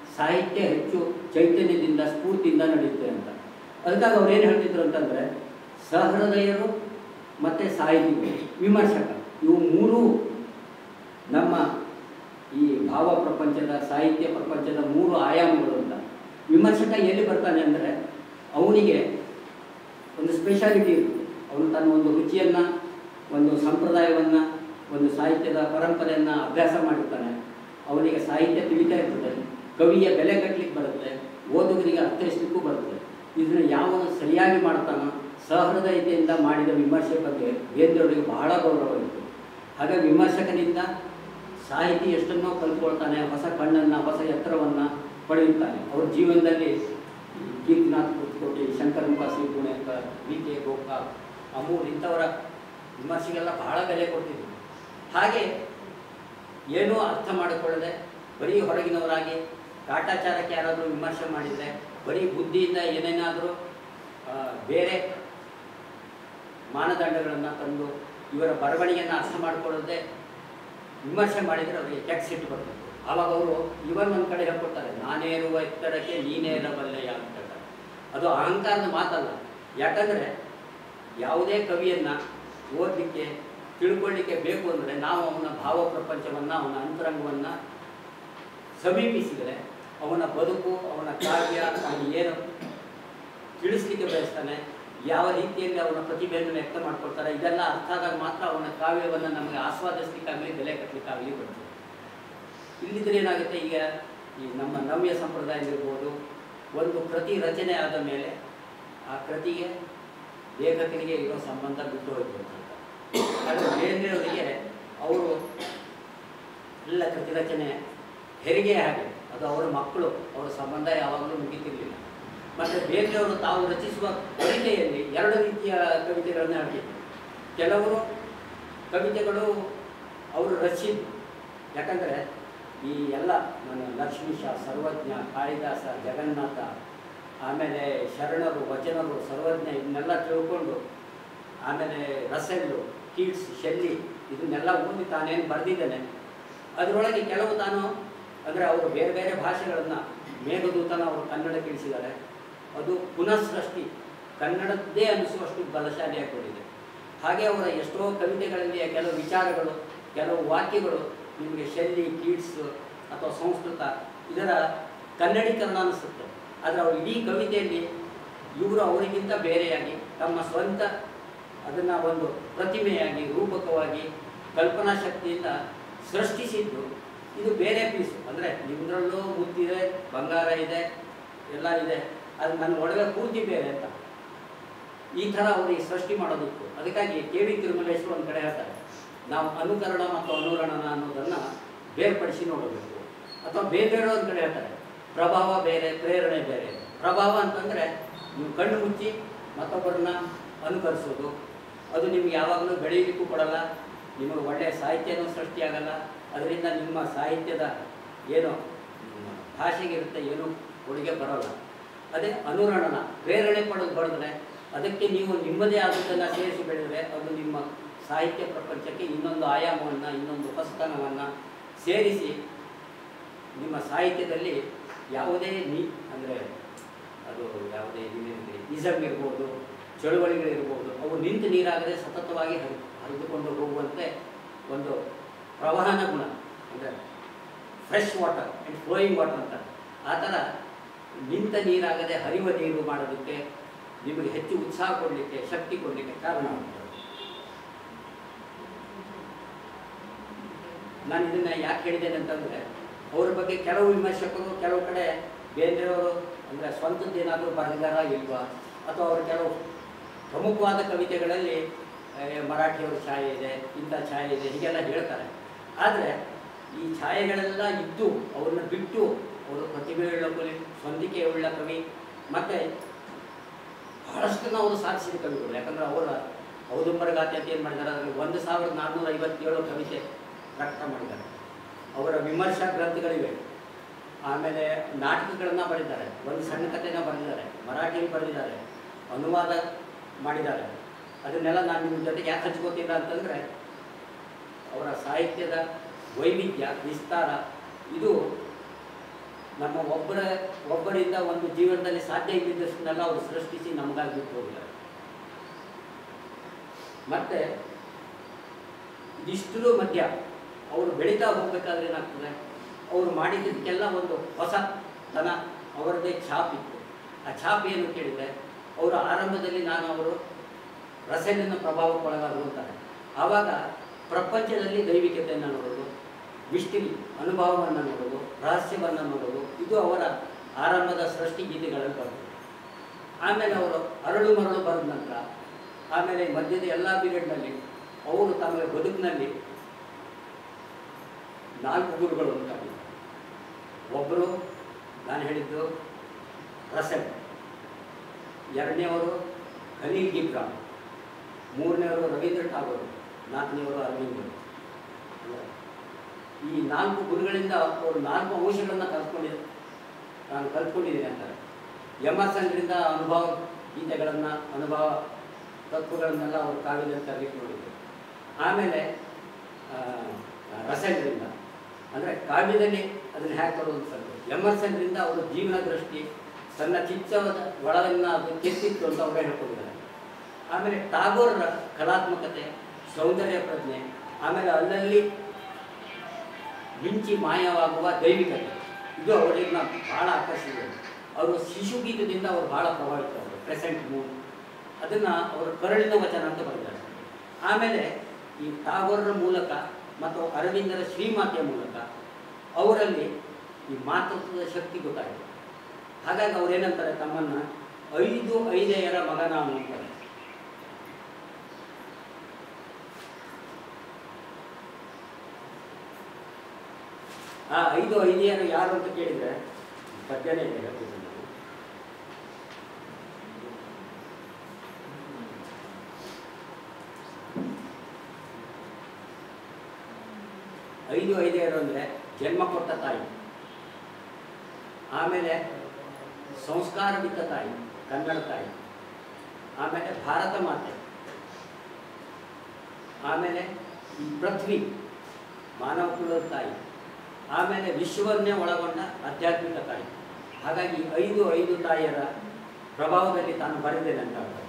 ಸಾಹಿತ್ಯ ಹೆಚ್ಚು ಚೈತನ್ಯದಿಂದ ಸ್ಫೂರ್ತಿಯಿಂದ ನಡೆಯುತ್ತೆ ಅಂತ. ಅದಕ್ಕಾಗಿ ಅವ್ರು ಏನು ಹೇಳ್ತಿದ್ರು ಅಂತಂದರೆ, ಸಹೃದಯರು ಮತ್ತು ಸಾಹಿತಿಗಳು, ವಿಮರ್ಶಕ, ಇವು ಮೂರೂ ನಮ್ಮ ಈ ಭಾವ ಪ್ರಪಂಚದ, ಸಾಹಿತ್ಯ ಪ್ರಪಂಚದ ಮೂರು ಆಯಾಮಗಳು ಅಂತ. ವಿಮರ್ಶಕ ಎಲ್ಲಿ ಬರ್ತಾನೆ ಅಂದರೆ, ಅವನಿಗೆ ಒಂದು ಸ್ಪೆಷಾಲಿಟಿ ಇರುತ್ತೆ. ಅವನು ತನ್ನ ಒಂದು ರುಚಿಯನ್ನು, ಒಂದು ಸಂಪ್ರದಾಯವನ್ನು, ಒಂದು ಸಾಹಿತ್ಯದ ಪರಂಪರೆಯನ್ನು ಅಭ್ಯಾಸ ಮಾಡಿರ್ತಾನೆ. ಅವನಿಗೆ ಸಾಹಿತ್ಯ ತಿಳಿತಾ ಇರ್ತದೆ, ಕವಿಯ ಬೆಲೆ ಕಟ್ಟಲಿಕ್ಕೆ ಬರುತ್ತೆ, ಓದುಗರಿಗೆ ಅರ್ಥೈಸಲಿಕ್ಕೂ ಬರುತ್ತೆ. ಇದನ್ನು ಯಾವನು ಸರಿಯಾಗಿ ಮಾಡ್ತಾನೋ, ಸಹೃದಯತೆಯಿಂದ ಮಾಡಿದ ವಿಮರ್ಶೆ ಬಗ್ಗೆ ಬೇಂದ್ರೆಯವರಿಗೆ ಬಹಳ ಗೌರವ ಇತ್ತು. ಹಾಗಾಗಿ ವಿಮರ್ಶಕನಿಂದ ಸಾಹಿತಿ ಎಷ್ಟನ್ನೋ ಕಲ್ತ್ಕೊಳ್ತಾನೆ, ಹೊಸ ಕಣ್ಣನ್ನು, ಹೊಸ ಎತ್ತರವನ್ನು ಪಡೆಯುತ್ತಾನೆ. ಅವ್ರ ಜೀವನದಲ್ಲಿ ಕೀರ್ತಿನಾಥ್ ಪುತ್ಕೋಟಿ, ಶಂಕರಮುಖ ಸಿ ಪುಣೇಕರ್, ವಿ ಕೆ ಗೋಕಾಕ್, ಅಮೂರ್ ಇಂಥವರ ವಿಮರ್ಶೆಗೆಲ್ಲ ಬಹಳ ಬೆಲೆ ಕೊಡ್ತಿದ್ರು. ಹಾಗೆ ಏನೂ ಅರ್ಥ ಮಾಡಿಕೊಳ್ಳದೆ ಬರೀ ಹೊರಗಿನವರಾಗಿ ಕಾಟಾಚಾರಕ್ಕೆ ಯಾರಾದರೂ ವಿಮರ್ಶೆ ಮಾಡಿದರೆ, ಬರೀ ಬುದ್ಧಿಯಿಂದ ಏನೇನಾದರೂ ಬೇರೆ ಮಾನದಂಡಗಳನ್ನು ತಂದು ಇವರ ಬರವಣಿಗೆಯನ್ನು ಅರ್ಥ ಮಾಡಿಕೊಳ್ಳದೆ ವಿಮರ್ಶೆ ಮಾಡಿದರೆ ಅವರಿಗೆ ಕೆಟ್ಟ ಸಿಟ್ಟು ಬರ್ತದೆ. ಆವಾಗ ಅವರು ಇವನ್ ಒಂದು ಕಡೆ ಹೇಳ್ಕೊಡ್ತಾರೆ, ನಾನೇರುವ ಎತ್ತರಕ್ಕೆ ನೀನೇರಬಲ್ಲೆಯ ಅಂತ. ಅದು ಅಹಂಕಾರದ ಮಾತಲ್ಲ. ಯಾಕಂದರೆ ಯಾವುದೇ ಕವಿಯನ್ನು ಓದಲಿಕ್ಕೆ, ತಿಳ್ಕೊಳ್ಳಿಕ್ಕೆ ಬೇಕು ಅಂದರೆ ನಾವು ಅವನ ಭಾವ ಪ್ರಪಂಚವನ್ನು, ಅವನ ಅಂತರಂಗವನ್ನು ಸಮೀಪಿಸಿದರೆ ಅವನ ಬದುಕು, ಅವನ ಕಾವ್ಯ, ಅವನು ಏನು ತಿಳಿಸ್ಲಿಕ್ಕೆ ಬಯಸ್ತಾನೆ, ಯಾವ ರೀತಿಯಲ್ಲಿ ಅವನ ಪ್ರತಿಭೆಯನ್ನು ವ್ಯಕ್ತ ಮಾಡ್ಕೊಳ್ತಾರೆ, ಇದೆಲ್ಲ ಅರ್ಥ ಆದಾಗ ಮಾತ್ರ ಅವನ ಕಾವ್ಯವನ್ನು ನಮಗೆ ಆಸ್ವಾದಿಸ್ಲಿಕ್ಕಾಗಲಿ, ಬೆಲೆ ಕಟ್ಟಲಿಕ್ಕಾಗಲಿ ಬರ್ತದೆ. ಇಲ್ಲಿದ್ರೆ ಏನಾಗುತ್ತೆ, ಈಗ ಈ ನಮ್ಮ ನವ್ಯ ಸಂಪ್ರದಾಯದಲ್ಲಿರ್ಬೋದು, ಒಂದು ಕೃತಿ ರಚನೆ ಆದ ಮೇಲೆ ಆ ಕೃತಿಗೆ ಲೇಖಕನಿಗೆ ಇರೋ ಸಂಬಂಧ ಬಿಟ್ಟು ಹೋಗ್ಬೋದು. ಆದರೆ ಬೇಂದ್ರೆಯವರಿಗೆ ಅವರು ಎಲ್ಲ ಕೃತಿ ರಚನೆ ಹೆರಿಗೆ ಹಾಗೆ, ಅದು ಅವರ ಮಕ್ಕಳು, ಅವರ ಸಂಬಂಧ ಯಾವಾಗಲೂ ಮುಗಿತಿರಲಿಲ್ಲ. ಮತ್ತು ಬೇಂದ್ರೆಯವರು ತಾವು ರಚಿಸುವ ಕವಿತೆಯಲ್ಲಿ ಎರಡು ರೀತಿಯ ಕವಿತೆಗಳನ್ನು ಹಾಕಿದ್ರು. ಕೆಲವರು ಕವಿತೆಗಳು ಅವರು ರಚಿಸಿದ್ದು, ಯಾಕಂದರೆ ಈ ಎಲ್ಲ ನನ್ನ ಲಕ್ಷ್ಮೀಶ, ಸರ್ವಜ್ಞ, ಕಾಳಿದಾಸ, ಜಗನ್ನಾಥ, ಆಮೇಲೆ ಶರಣರು, ವಚನರು, ಸರ್ವಜ್ಞ ಇದನ್ನೆಲ್ಲ ತಿಳ್ಕೊಂಡು, ಆಮೇಲೆ ರಸೆಲ್ಲು, ಕೀಟ್ಸ್, ಶೆಲ್ಲಿ ಇದನ್ನೆಲ್ಲ ಓದಿ ತಾನೇನು ಬರೆದಿದ್ದೇನೆ. ಅದರೊಳಗೆ ಕೆಲವು ತಾನು ಅಂದರೆ ಅವರು ಬೇರೆ ಬೇರೆ ಭಾಷೆಗಳನ್ನು, ಮೇಘದೂತನ ಅವರು ಕನ್ನಡಕ್ಕೆ ಇಳಿಸಿದ್ದಾರೆ. ಅದು ಪುನಃ ಸೃಷ್ಟಿ ಕನ್ನಡದ್ದೇ ಅನಿಸುವಷ್ಟು ಬಲಶಾಲಿಯಾಗಿ ಕೊಟ್ಟಿದೆ. ಹಾಗೆ ಅವರ ಎಷ್ಟೋ ಕವಿತೆಗಳಲ್ಲಿ ಕೆಲವು ವಿಚಾರಗಳು, ಕೆಲವು ವಾಕ್ಯಗಳು ನಿಮಗೆ ಶೆಲ್ಲಿ, ಕೀಟ್ಸ್ ಅಥವಾ ಸಂಸ್ಕೃತ ಇದರ ಕನ್ನಡೀಕರಣ ಅನಿಸುತ್ತೆ. ಆದರೆ ಅವರು ಇಡೀ ಕವಿತೆಯಲ್ಲಿ ಇವರು ಅವರಿಗಿಂತ ಬೇರೆಯಾಗಿ ತಮ್ಮ ಸ್ವಂತ ಅದನ್ನು ಒಂದು ಪ್ರತಿಮೆಯಾಗಿ, ರೂಪಕವಾಗಿ, ಕಲ್ಪನಾ ಶಕ್ತಿಯಿಂದ ಸೃಷ್ಟಿಸಿದ್ದು. ಇದು ಬೇರೆ ಪೀಸು. ಅಂದರೆ ನಿಮ್ಮದ್ರಲ್ಲೂ ಮುತ್ತಿದೆ, ಬಂಗಾರ ಇದೆ, ಎಲ್ಲ ಇದೆ, ಅದು ನನ್ನ ಒಡವೆ ಪೂರ್ತಿ ಬೇರೆ ಅಂತ ಈ ಥರ ಅವರಿಗೆ ಸೃಷ್ಟಿ ಮಾಡೋದಿತ್ತು. ಅದಕ್ಕಾಗಿ ಕೆ ವಿ ತಿರುಮಲೇಶ್ವರ ಒಂದು ಕಡೆ ಹೇಳ್ತಾರೆ, ನಾವು ಅನುಕರಣ ಮತ್ತು ಅನುರಣನ ಅನ್ನೋದನ್ನು ಬೇರ್ಪಡಿಸಿ ನೋಡಬೇಕು. ಅಥವಾ ಬೇರೆ ಒಂದು ಕಡೆ ಹೇಳ್ತಾರೆ, ಪ್ರಭಾವ ಬೇರೆ, ಪ್ರೇರಣೆ ಬೇರೆ. ಪ್ರಭಾವ ಅಂತಂದರೆ ನೀವು ಕಣ್ಣು ಮುಚ್ಚಿ ಮತ್ತೊಬ್ಬರನ್ನ ಅನುಕರಿಸೋದು, ಅದು ನಿಮ್ಗೆ ಯಾವಾಗಲೂ ಬೆಳೀಲಿಕ್ಕೂ ಕೊಡಲ್ಲ, ನಿಮಗೆ ಒಳ್ಳೆಯ ಸಾಹಿತ್ಯನೂ ಸೃಷ್ಟಿಯಾಗಲ್ಲ, ಅದರಿಂದ ನಿಮ್ಮ ಸಾಹಿತ್ಯದ ಏನೋ ಭಾಷೆಗಿರುತ್ತೆ ಏನೂ ಕೊಡುಗೆ ಬರೋಲ್ಲ. ಅದೇ ಅನುರಣನ, ಪ್ರೇರಣೆ ಬರೆದ್ರೆ ಅದಕ್ಕೆ ನೀವು ನಿಮ್ಮದೇ ಆದದ್ದನ್ನು ಸೇರಿಸಿ ಬೆಳೆದರೆ ಅದು ನಿಮ್ಮ ಸಾಹಿತ್ಯ ಪ್ರಪಂಚಕ್ಕೆ ಇನ್ನೊಂದು ಆಯಾಮವನ್ನು, ಇನ್ನೊಂದು ಹೊಸತನವನ್ನು ಸೇರಿಸಿ ನಿಮ್ಮ ಸಾಹಿತ್ಯದಲ್ಲಿ ಯಾವುದೇ ಅಂದರೆ ಅದು ಯಾವುದೇ ಇಸಮ್ ಇರ್ಬೋದು, ಚಳುವಳಿಗಳಿರ್ಬೋದು, ಅವು ನಿಂತು ನೀರಾಗದೆ ಸತತವಾಗಿ ಹರಿದುಕೊಂಡು ಹೋಗುವಂತೆ ಒಂದು ಪ್ರವಹನ ಗುಣ, ಅಂದರೆ fresh water and flowing water ಅಂತ, ಆ ಥರ ನಿಂತ ನೀರಾಗದೆ ಹರಿಯುವ ನೀರು ಮಾಡೋದಕ್ಕೆ ನಿಮಗೆ ಹೆಚ್ಚು ಉತ್ಸಾಹ ಕೊಡಲಿಕ್ಕೆ, ಶಕ್ತಿ ಕೊಡಲಿಕ್ಕೆ ಕಾರಣ ಆಗ್ತದೆ. ನಾನು ಇದನ್ನು ಯಾಕೆ ಹೇಳಿದ್ದೇನೆ ಅಂತಂದರೆ, ಅವರ ಬಗ್ಗೆ ಕೆಲವು ವಿಮರ್ಶಕರು ಕೆಲವು ಕಡೆ ಬೇಂದ್ರೆಯವರು ಅಂದರೆ ಸ್ವಂತದ್ದೇನಾದರೂ ಬರೆದಿದ್ದಾರಾ ಇಲ್ವಾ, ಅಥವಾ ಅವರು ಕೆಲವು ಪ್ರಮುಖವಾದ ಕವಿತೆಗಳಲ್ಲಿ ಮರಾಠಿಯವ್ರ ಛಾಯೆ ಇದೆ, ಇಂಥ ಛಾಯೆ ಇದೆ, ಹೀಗೆಲ್ಲ ಹೇಳ್ತಾರೆ. ಆದರೆ ಈ ಛಾಯೆಗಳೆಲ್ಲ ಇದ್ದು ಅವ್ರನ್ನ ಬಿಟ್ಟು ಅವರು ಪ್ರತಿಭೆಯುಳ್ಳ ಕವಿ, ಸ್ವಂತಿಕೆಯುಳ್ಳ ಕವಿ, ಮತ್ತು ಬಹಳಷ್ಟನ್ನು ಅವರು ಸಾಧಿಸಿದ ಕವಿಗಳು. ಯಾಕಂದರೆ ಅವರ ಔದುಂಬರ ಗಾತೆ ಅಂತ ಏನು ಮಾಡಿದ್ದಾರೆ, ಅದರಲ್ಲಿ 1457 ಕವಿತೆ ಪ್ರಕಟ ಮಾಡಿದ್ದಾರೆ. ಅವರ ವಿಮರ್ಶಾ ಗ್ರಂಥಗಳಿವೆ. ಆಮೇಲೆ ನಾಟಕಗಳನ್ನು ಬರೆದಿದ್ದಾರೆ, ಒಂದು ಸಣ್ಣ ಕಥೆನ ಬರೆದಿದ್ದಾರೆ, ಮರಾಠಿಯಲ್ಲಿ ಬರೆದಿದ್ದಾರೆ, ಅನುವಾದ ಮಾಡಿದ್ದಾರೆ. ಅದನ್ನೆಲ್ಲ ನಾನು ನಿಮ್ಮ ಜೊತೆಗೆ ಯಾಕೆ ಹಂಚ್ಕೋತಿಲ್ಲ ಅಂತಂದರೆ, ಅವರ ಸಾಹಿತ್ಯದ ವೈವಿಧ್ಯ, ವಿಸ್ತಾರ ಇದು ನಮ್ಮ ಒಬ್ಬರಿಂದ ಒಂದು ಜೀವನದಲ್ಲಿ ಸಾಧ್ಯ ಇದ್ದಿದ್ದಷ್ಟನ್ನೆಲ್ಲ ಅವರು ಸೃಷ್ಟಿಸಿ ನಮಗಾಗಿ ಬಿಟ್ಟು ಹೋಗಿದ್ದಾರೆ. ಮತ್ತು ಇದಿಷ್ಟರ ಮಧ್ಯ ಅವರು ಬೆಳೀತಾ ಹೋಗ್ಬೇಕಾದ್ರೆ ಏನಾಗ್ತದೆ, ಅವರು ಮಾಡಿದ್ದಕ್ಕೆಲ್ಲ ಒಂದು ಹೊಸತನ ಅವರದೇ ಛಾಪ್ ಇತ್ತು. ಆ ಛಾಪ್ ಏನು ಕೇಳಿದರೆ, ಅವರು ಆರಂಭದಲ್ಲಿ ಅವರು ರಸಲಿನ ಪ್ರಭಾವಕ್ಕೊಳಗಾದರು ಅಂತಾರೆ. ಆವಾಗ ಪ್ರಪಂಚದಲ್ಲಿ ದೈವಿಕತೆಯನ್ನು ನೋಡೋದು, ಮಿಸ್ಟಿರಿ ಅನುಭವವನ್ನು ನೋಡೋದು, ರಹಸ್ಯವನ್ನು ನೋಡೋದು, ಇದು ಅವರ ಆರಂಭದ ಸೃಷ್ಟಿ ಗೀತೆಗಳಲ್ಲಿ ಬರ್ತದೆ. ಆಮೇಲೆ ಅವರು ಅರಳು ಮರಳು ಬರೆದ ನಂತರ ಆಮೇಲೆ ಮಧ್ಯದ ಎಲ್ಲ ಪೀರಿಯಡ್ನಲ್ಲಿ ಅವರು ತಮ್ಮ ಬದುಕಿನಲ್ಲಿ 4 ಗುರುಗಳು ಅಂತಾಗಿದ್ದಾರೆ. ಒಬ್ಬರು ನಾನು ಹೇಳಿದ್ದು ರಸಲ್, ಎರಡನೇವರು ಖಲೀಲ್ ಗಿಬ್ರಾನ್, ಮೂರನೇವರು ರವೀಂದ್ರ ಠಾಗೋರ್, ನಾಲ್ಕನೇವರು ಅರವಿಂದ್. ಈ 4 ಗುರುಗಳಿಂದ ಅವರು 4 ಅಂಶಗಳನ್ನು ನಾನು ಕಲ್ತ್ಕೊಂಡಿದ್ದೀನಿ ಅಂತಾರೆ. ಎಮರ್ಸನ್ರಿಂದ ಅನುಭವ ಗೀತೆಗಳನ್ನು, ಅನುಭವ ತತ್ವಗಳನ್ನೆಲ್ಲ ಅವರು ಕಾವ್ಯದಲ್ಲಿ ತರಲಿಕ್ಕೆ. ಆಮೇಲೆ ರಸಲ್ರಿಂದ ಅಂದರೆ ಕಾವ್ಯದಲ್ಲಿ ಅದನ್ನು ಹ್ಯಾಕ್ ಬರೋದು ಸ್ವಲ್ಪ. ಎಮರ್ಸನ್ರಿಂದ ಅವರು ಜೀವನ ದೃಷ್ಟಿ, ತನ್ನ ಚಿತ್ತದ ಒಳವನ್ನು ಅದು ಕೆತ್ತಿತ್ತು ಅಂತ ಅವರೇ ಹೇಳ್ಕೊಂಡಿದ್ದಾರೆ. ಆಮೇಲೆ ಟಾಗೋರ್ರ ಕಲಾತ್ಮಕತೆ, ಸೌಂದರ್ಯ ಪ್ರಜ್ಞೆ, ಆಮೇಲೆ ಅಲ್ಲಲ್ಲಿ ಮಿಂಚಿ ಮಾಯವಾಗುವ ದೈವಿಕತೆ, ಇದು ಅವರಿಗೆ ಭಾಳ ಆಕರ್ಷಿಸಿದೆ. ಅವರು ಶಿಶುಗೀತದಿಂದ ಅವರು ಭಾಳ ಪ್ರಭಾವಿತರು. ಪ್ರೆಸೆಂಟ್ ಮೂಡ್ ಅದನ್ನು ಅವರು ಕರಳಿನ ವಚನ ಅಂತ ಬರೆದಿದ್ದಾರೆ. ಆಮೇಲೆ ಈ ಟಾಗೋರ್ರ ಮೂಲಕ ಮತ್ತು ಅರವಿಂದರ ಶ್ರೀಮಾತೆಯ ಮೂಲಕ ಅವರಲ್ಲಿ ಈ ಮಾತೃತ್ವದ ಶಕ್ತಿ ಗೊತ್ತಾಯಿತು. ಹಾಗಾಗಿ ಅವರೇನಂತಾರೆ, ತಮ್ಮನ್ನು 5 ಐದೆಯರ ಮಗ ನಾನು ಅಂತಾರೆ. ಆ 5 ಐದೆಯರು ಯಾರು ಅಂತ ಕೇಳಿದರೆ ಪದ್ಯನೇ ಇದೆ, ಹೇಳ್ತೀನಿ ನಾನು. 5 ಐದೆಯರು ಅಂದರೆ ಜನ್ಮ ಕೊಟ್ಟ ತಾಯಿ, ಆಮೇಲೆ ಸಂಸ್ಕಾರ ಬಿದ್ದ ತಾಯಿ, ಕನ್ನಡ ತಾಯಿ, ಆಮೇಲೆ ಭಾರತ ಮಾತೆ, ಆಮೇಲೆ ಈ ಪೃಥ್ವಿ ಮಾನವ ಕುಲದ ತಾಯಿ, ಆಮೇಲೆ ವಿಶ್ವವನ್ನೇ ಒಳಗೊಂಡ ಆಧ್ಯಾತ್ಮಿಕ ತಾಯಿ. ಹಾಗಾಗಿ 5 ತಾಯಿಯರ ಪ್ರಭಾವದಲ್ಲಿ ತಾನು ಬರೆದೇನೆ ಅಂತ ಹೇಳ್ತಾರೆ.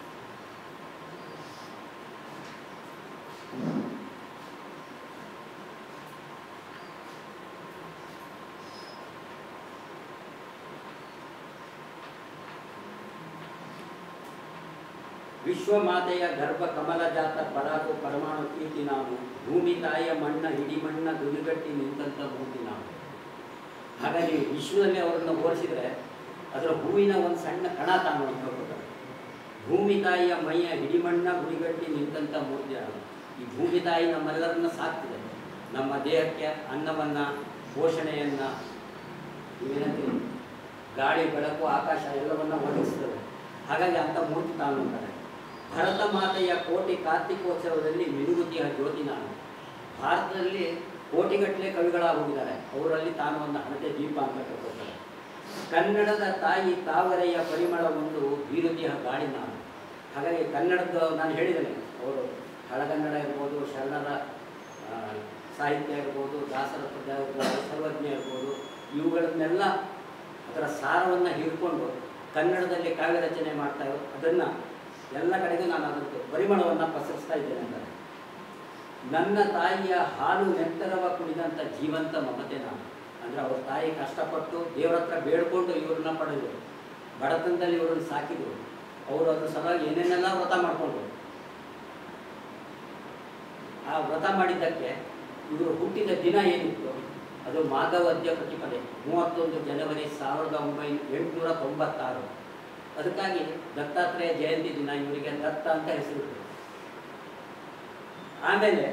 ವಿಶ್ವಮಾತೆಯ ಗರ್ಭ ಕಮಲ ಜಾತ ಪರಾಗು ಪರಮಾಣು ಕೀರ್ತಿ ನಾವು, ಭೂಮಿ ತಾಯಿಯ ಮಣ್ಣ ಹಿಡಿ ಮಣ್ಣ ದುಡಿಗಟ್ಟಿ ನಿಂತಂಥ ಮೂರ್ತಿ ನಾವು. ಹಾಗಾಗಿ ವಿಶ್ವದಲ್ಲಿ ಅವರನ್ನು ಹೋಲಿಸಿದರೆ ಅದರ ಹೂವಿನ ಒಂದು ಸಣ್ಣ ಕಣ ತಾನು ಅಂತ ಹೇಳ್ಕೊತಾರೆ. ಭೂಮಿ ತಾಯಿಯ ಮೈಯ ಹಿಡಿಮಣ್ಣ ಗುಡಿಗಟ್ಟಿ ನಿಂತಂಥ ಮೂರ್ತಿ ನಾವು. ಈ ಭೂಮಿ ತಾಯಿ ನಮ್ಮೆಲ್ಲರನ್ನು ಸಾಕ್ತಿದೆ, ನಮ್ಮ ದೇಹಕ್ಕೆ ಅನ್ನವನ್ನು, ಪೋಷಣೆಯನ್ನು, ಇವೇನಂತೀವಿ ಗಾಳಿ ಬೆಳಕು ಆಕಾಶ ಎಲ್ಲವನ್ನು ಒದಗಿಸ್ತದೆ. ಹಾಗಾಗಿ ಅಂಥ ಮೂರ್ತಿ ತಾನು ಅಂತಾರೆ. ಭರತ ಮಾತೆಯ ಕೋಟಿ ಕಾರ್ತಿಕೋತ್ಸವದಲ್ಲಿ ಮಿನುಗುತಿಯ ಜ್ಯೋತಿ ನಾನು. ಭಾರತದಲ್ಲಿ ಕೋಟಿಗಟ್ಟಲೆ ಕವಿಗಳಾಗಿ ಹೋಗಿದ್ದಾರೆ, ಅವರಲ್ಲಿ ತಾನು ಒಂದು ಹಣತೆ ದೀಪ ಅಂತ ಕರ್ಕೊಳ್ತಾರೆ. ಕನ್ನಡದ ತಾಯಿ ತಾವರೆಯ ಪರಿಮಳ ಒಂದು ಬೀರುತಿಯ ಗಾಳಿ ನಾನು. ಹಾಗಾಗಿ ಕನ್ನಡದ ನಾನು ಹೇಳಿದ್ದೇನೆ, ಅವರು ಹಳಗನ್ನಡ ಇರ್ಬೋದು, ಶರಣರ ಸಾಹಿತ್ಯ ಇರ್ಬೋದು, ದಾಸರ ಪದ್ಯ ಇರ್ಬೋದು, ಸರ್ವಜ್ಞ ಇರ್ಬೋದು, ಇವುಗಳನ್ನೆಲ್ಲ ಅದರ ಸಾರವನ್ನು ಹೀರ್ಕೊಂಡು ಕನ್ನಡದಲ್ಲಿ ಕಾವ್ಯ ರಚನೆ ಮಾಡ್ತಾ ಇರೋ ಅದನ್ನು ಎಲ್ಲ ಕಡೆಗೂ ನಾನು ಅದಕ್ಕೆ ಪರಿಮಳವನ್ನು ಪಸರಿಸ್ತಾ ಇದ್ದೇನೆ ಅಂತಾರೆ. ನನ್ನ ತಾಯಿಯ ಹಾಲು ನೆತ್ತರವ ಕುಡಿದಂಥ ಜೀವಂತ ಮಮತೆ ನಾನು. ಅಂದರೆ ಅವ್ರ ತಾಯಿ ಕಷ್ಟಪಟ್ಟು ದೇವರ ಹತ್ರ ಬೇಡ್ಕೊಂಡು ಇವ್ರನ್ನ ಪಡೆದರು, ಬಡತನದಲ್ಲಿ ಇವ್ರನ್ನ ಸಾಕಿದರು, ಅವರು ಅದ್ರ ಸಲುವಾಗಿ ಏನೇನೆಲ್ಲ ವ್ರತ ಮಾಡಿಕೊಂಡ್ರು. ಆ ವ್ರತ ಮಾಡಿದ್ದಕ್ಕೆ ಇವರು ಹುಟ್ಟಿದ ದಿನ ಏನಿತ್ತು ಅದು ಮಾಘವದ್ಯ ಪ್ರತಿಪದೆ 31 ಜನವರಿ 1896. ಅದಕ್ಕಾಗಿ ದತ್ತಾತ್ರೇಯ ಜಯಂತಿ ದಿನ ಇವರಿಗೆ ದತ್ತ ಅಂತ ಹೆಸರಿಟ್ಟು. ಆಮೇಲೆ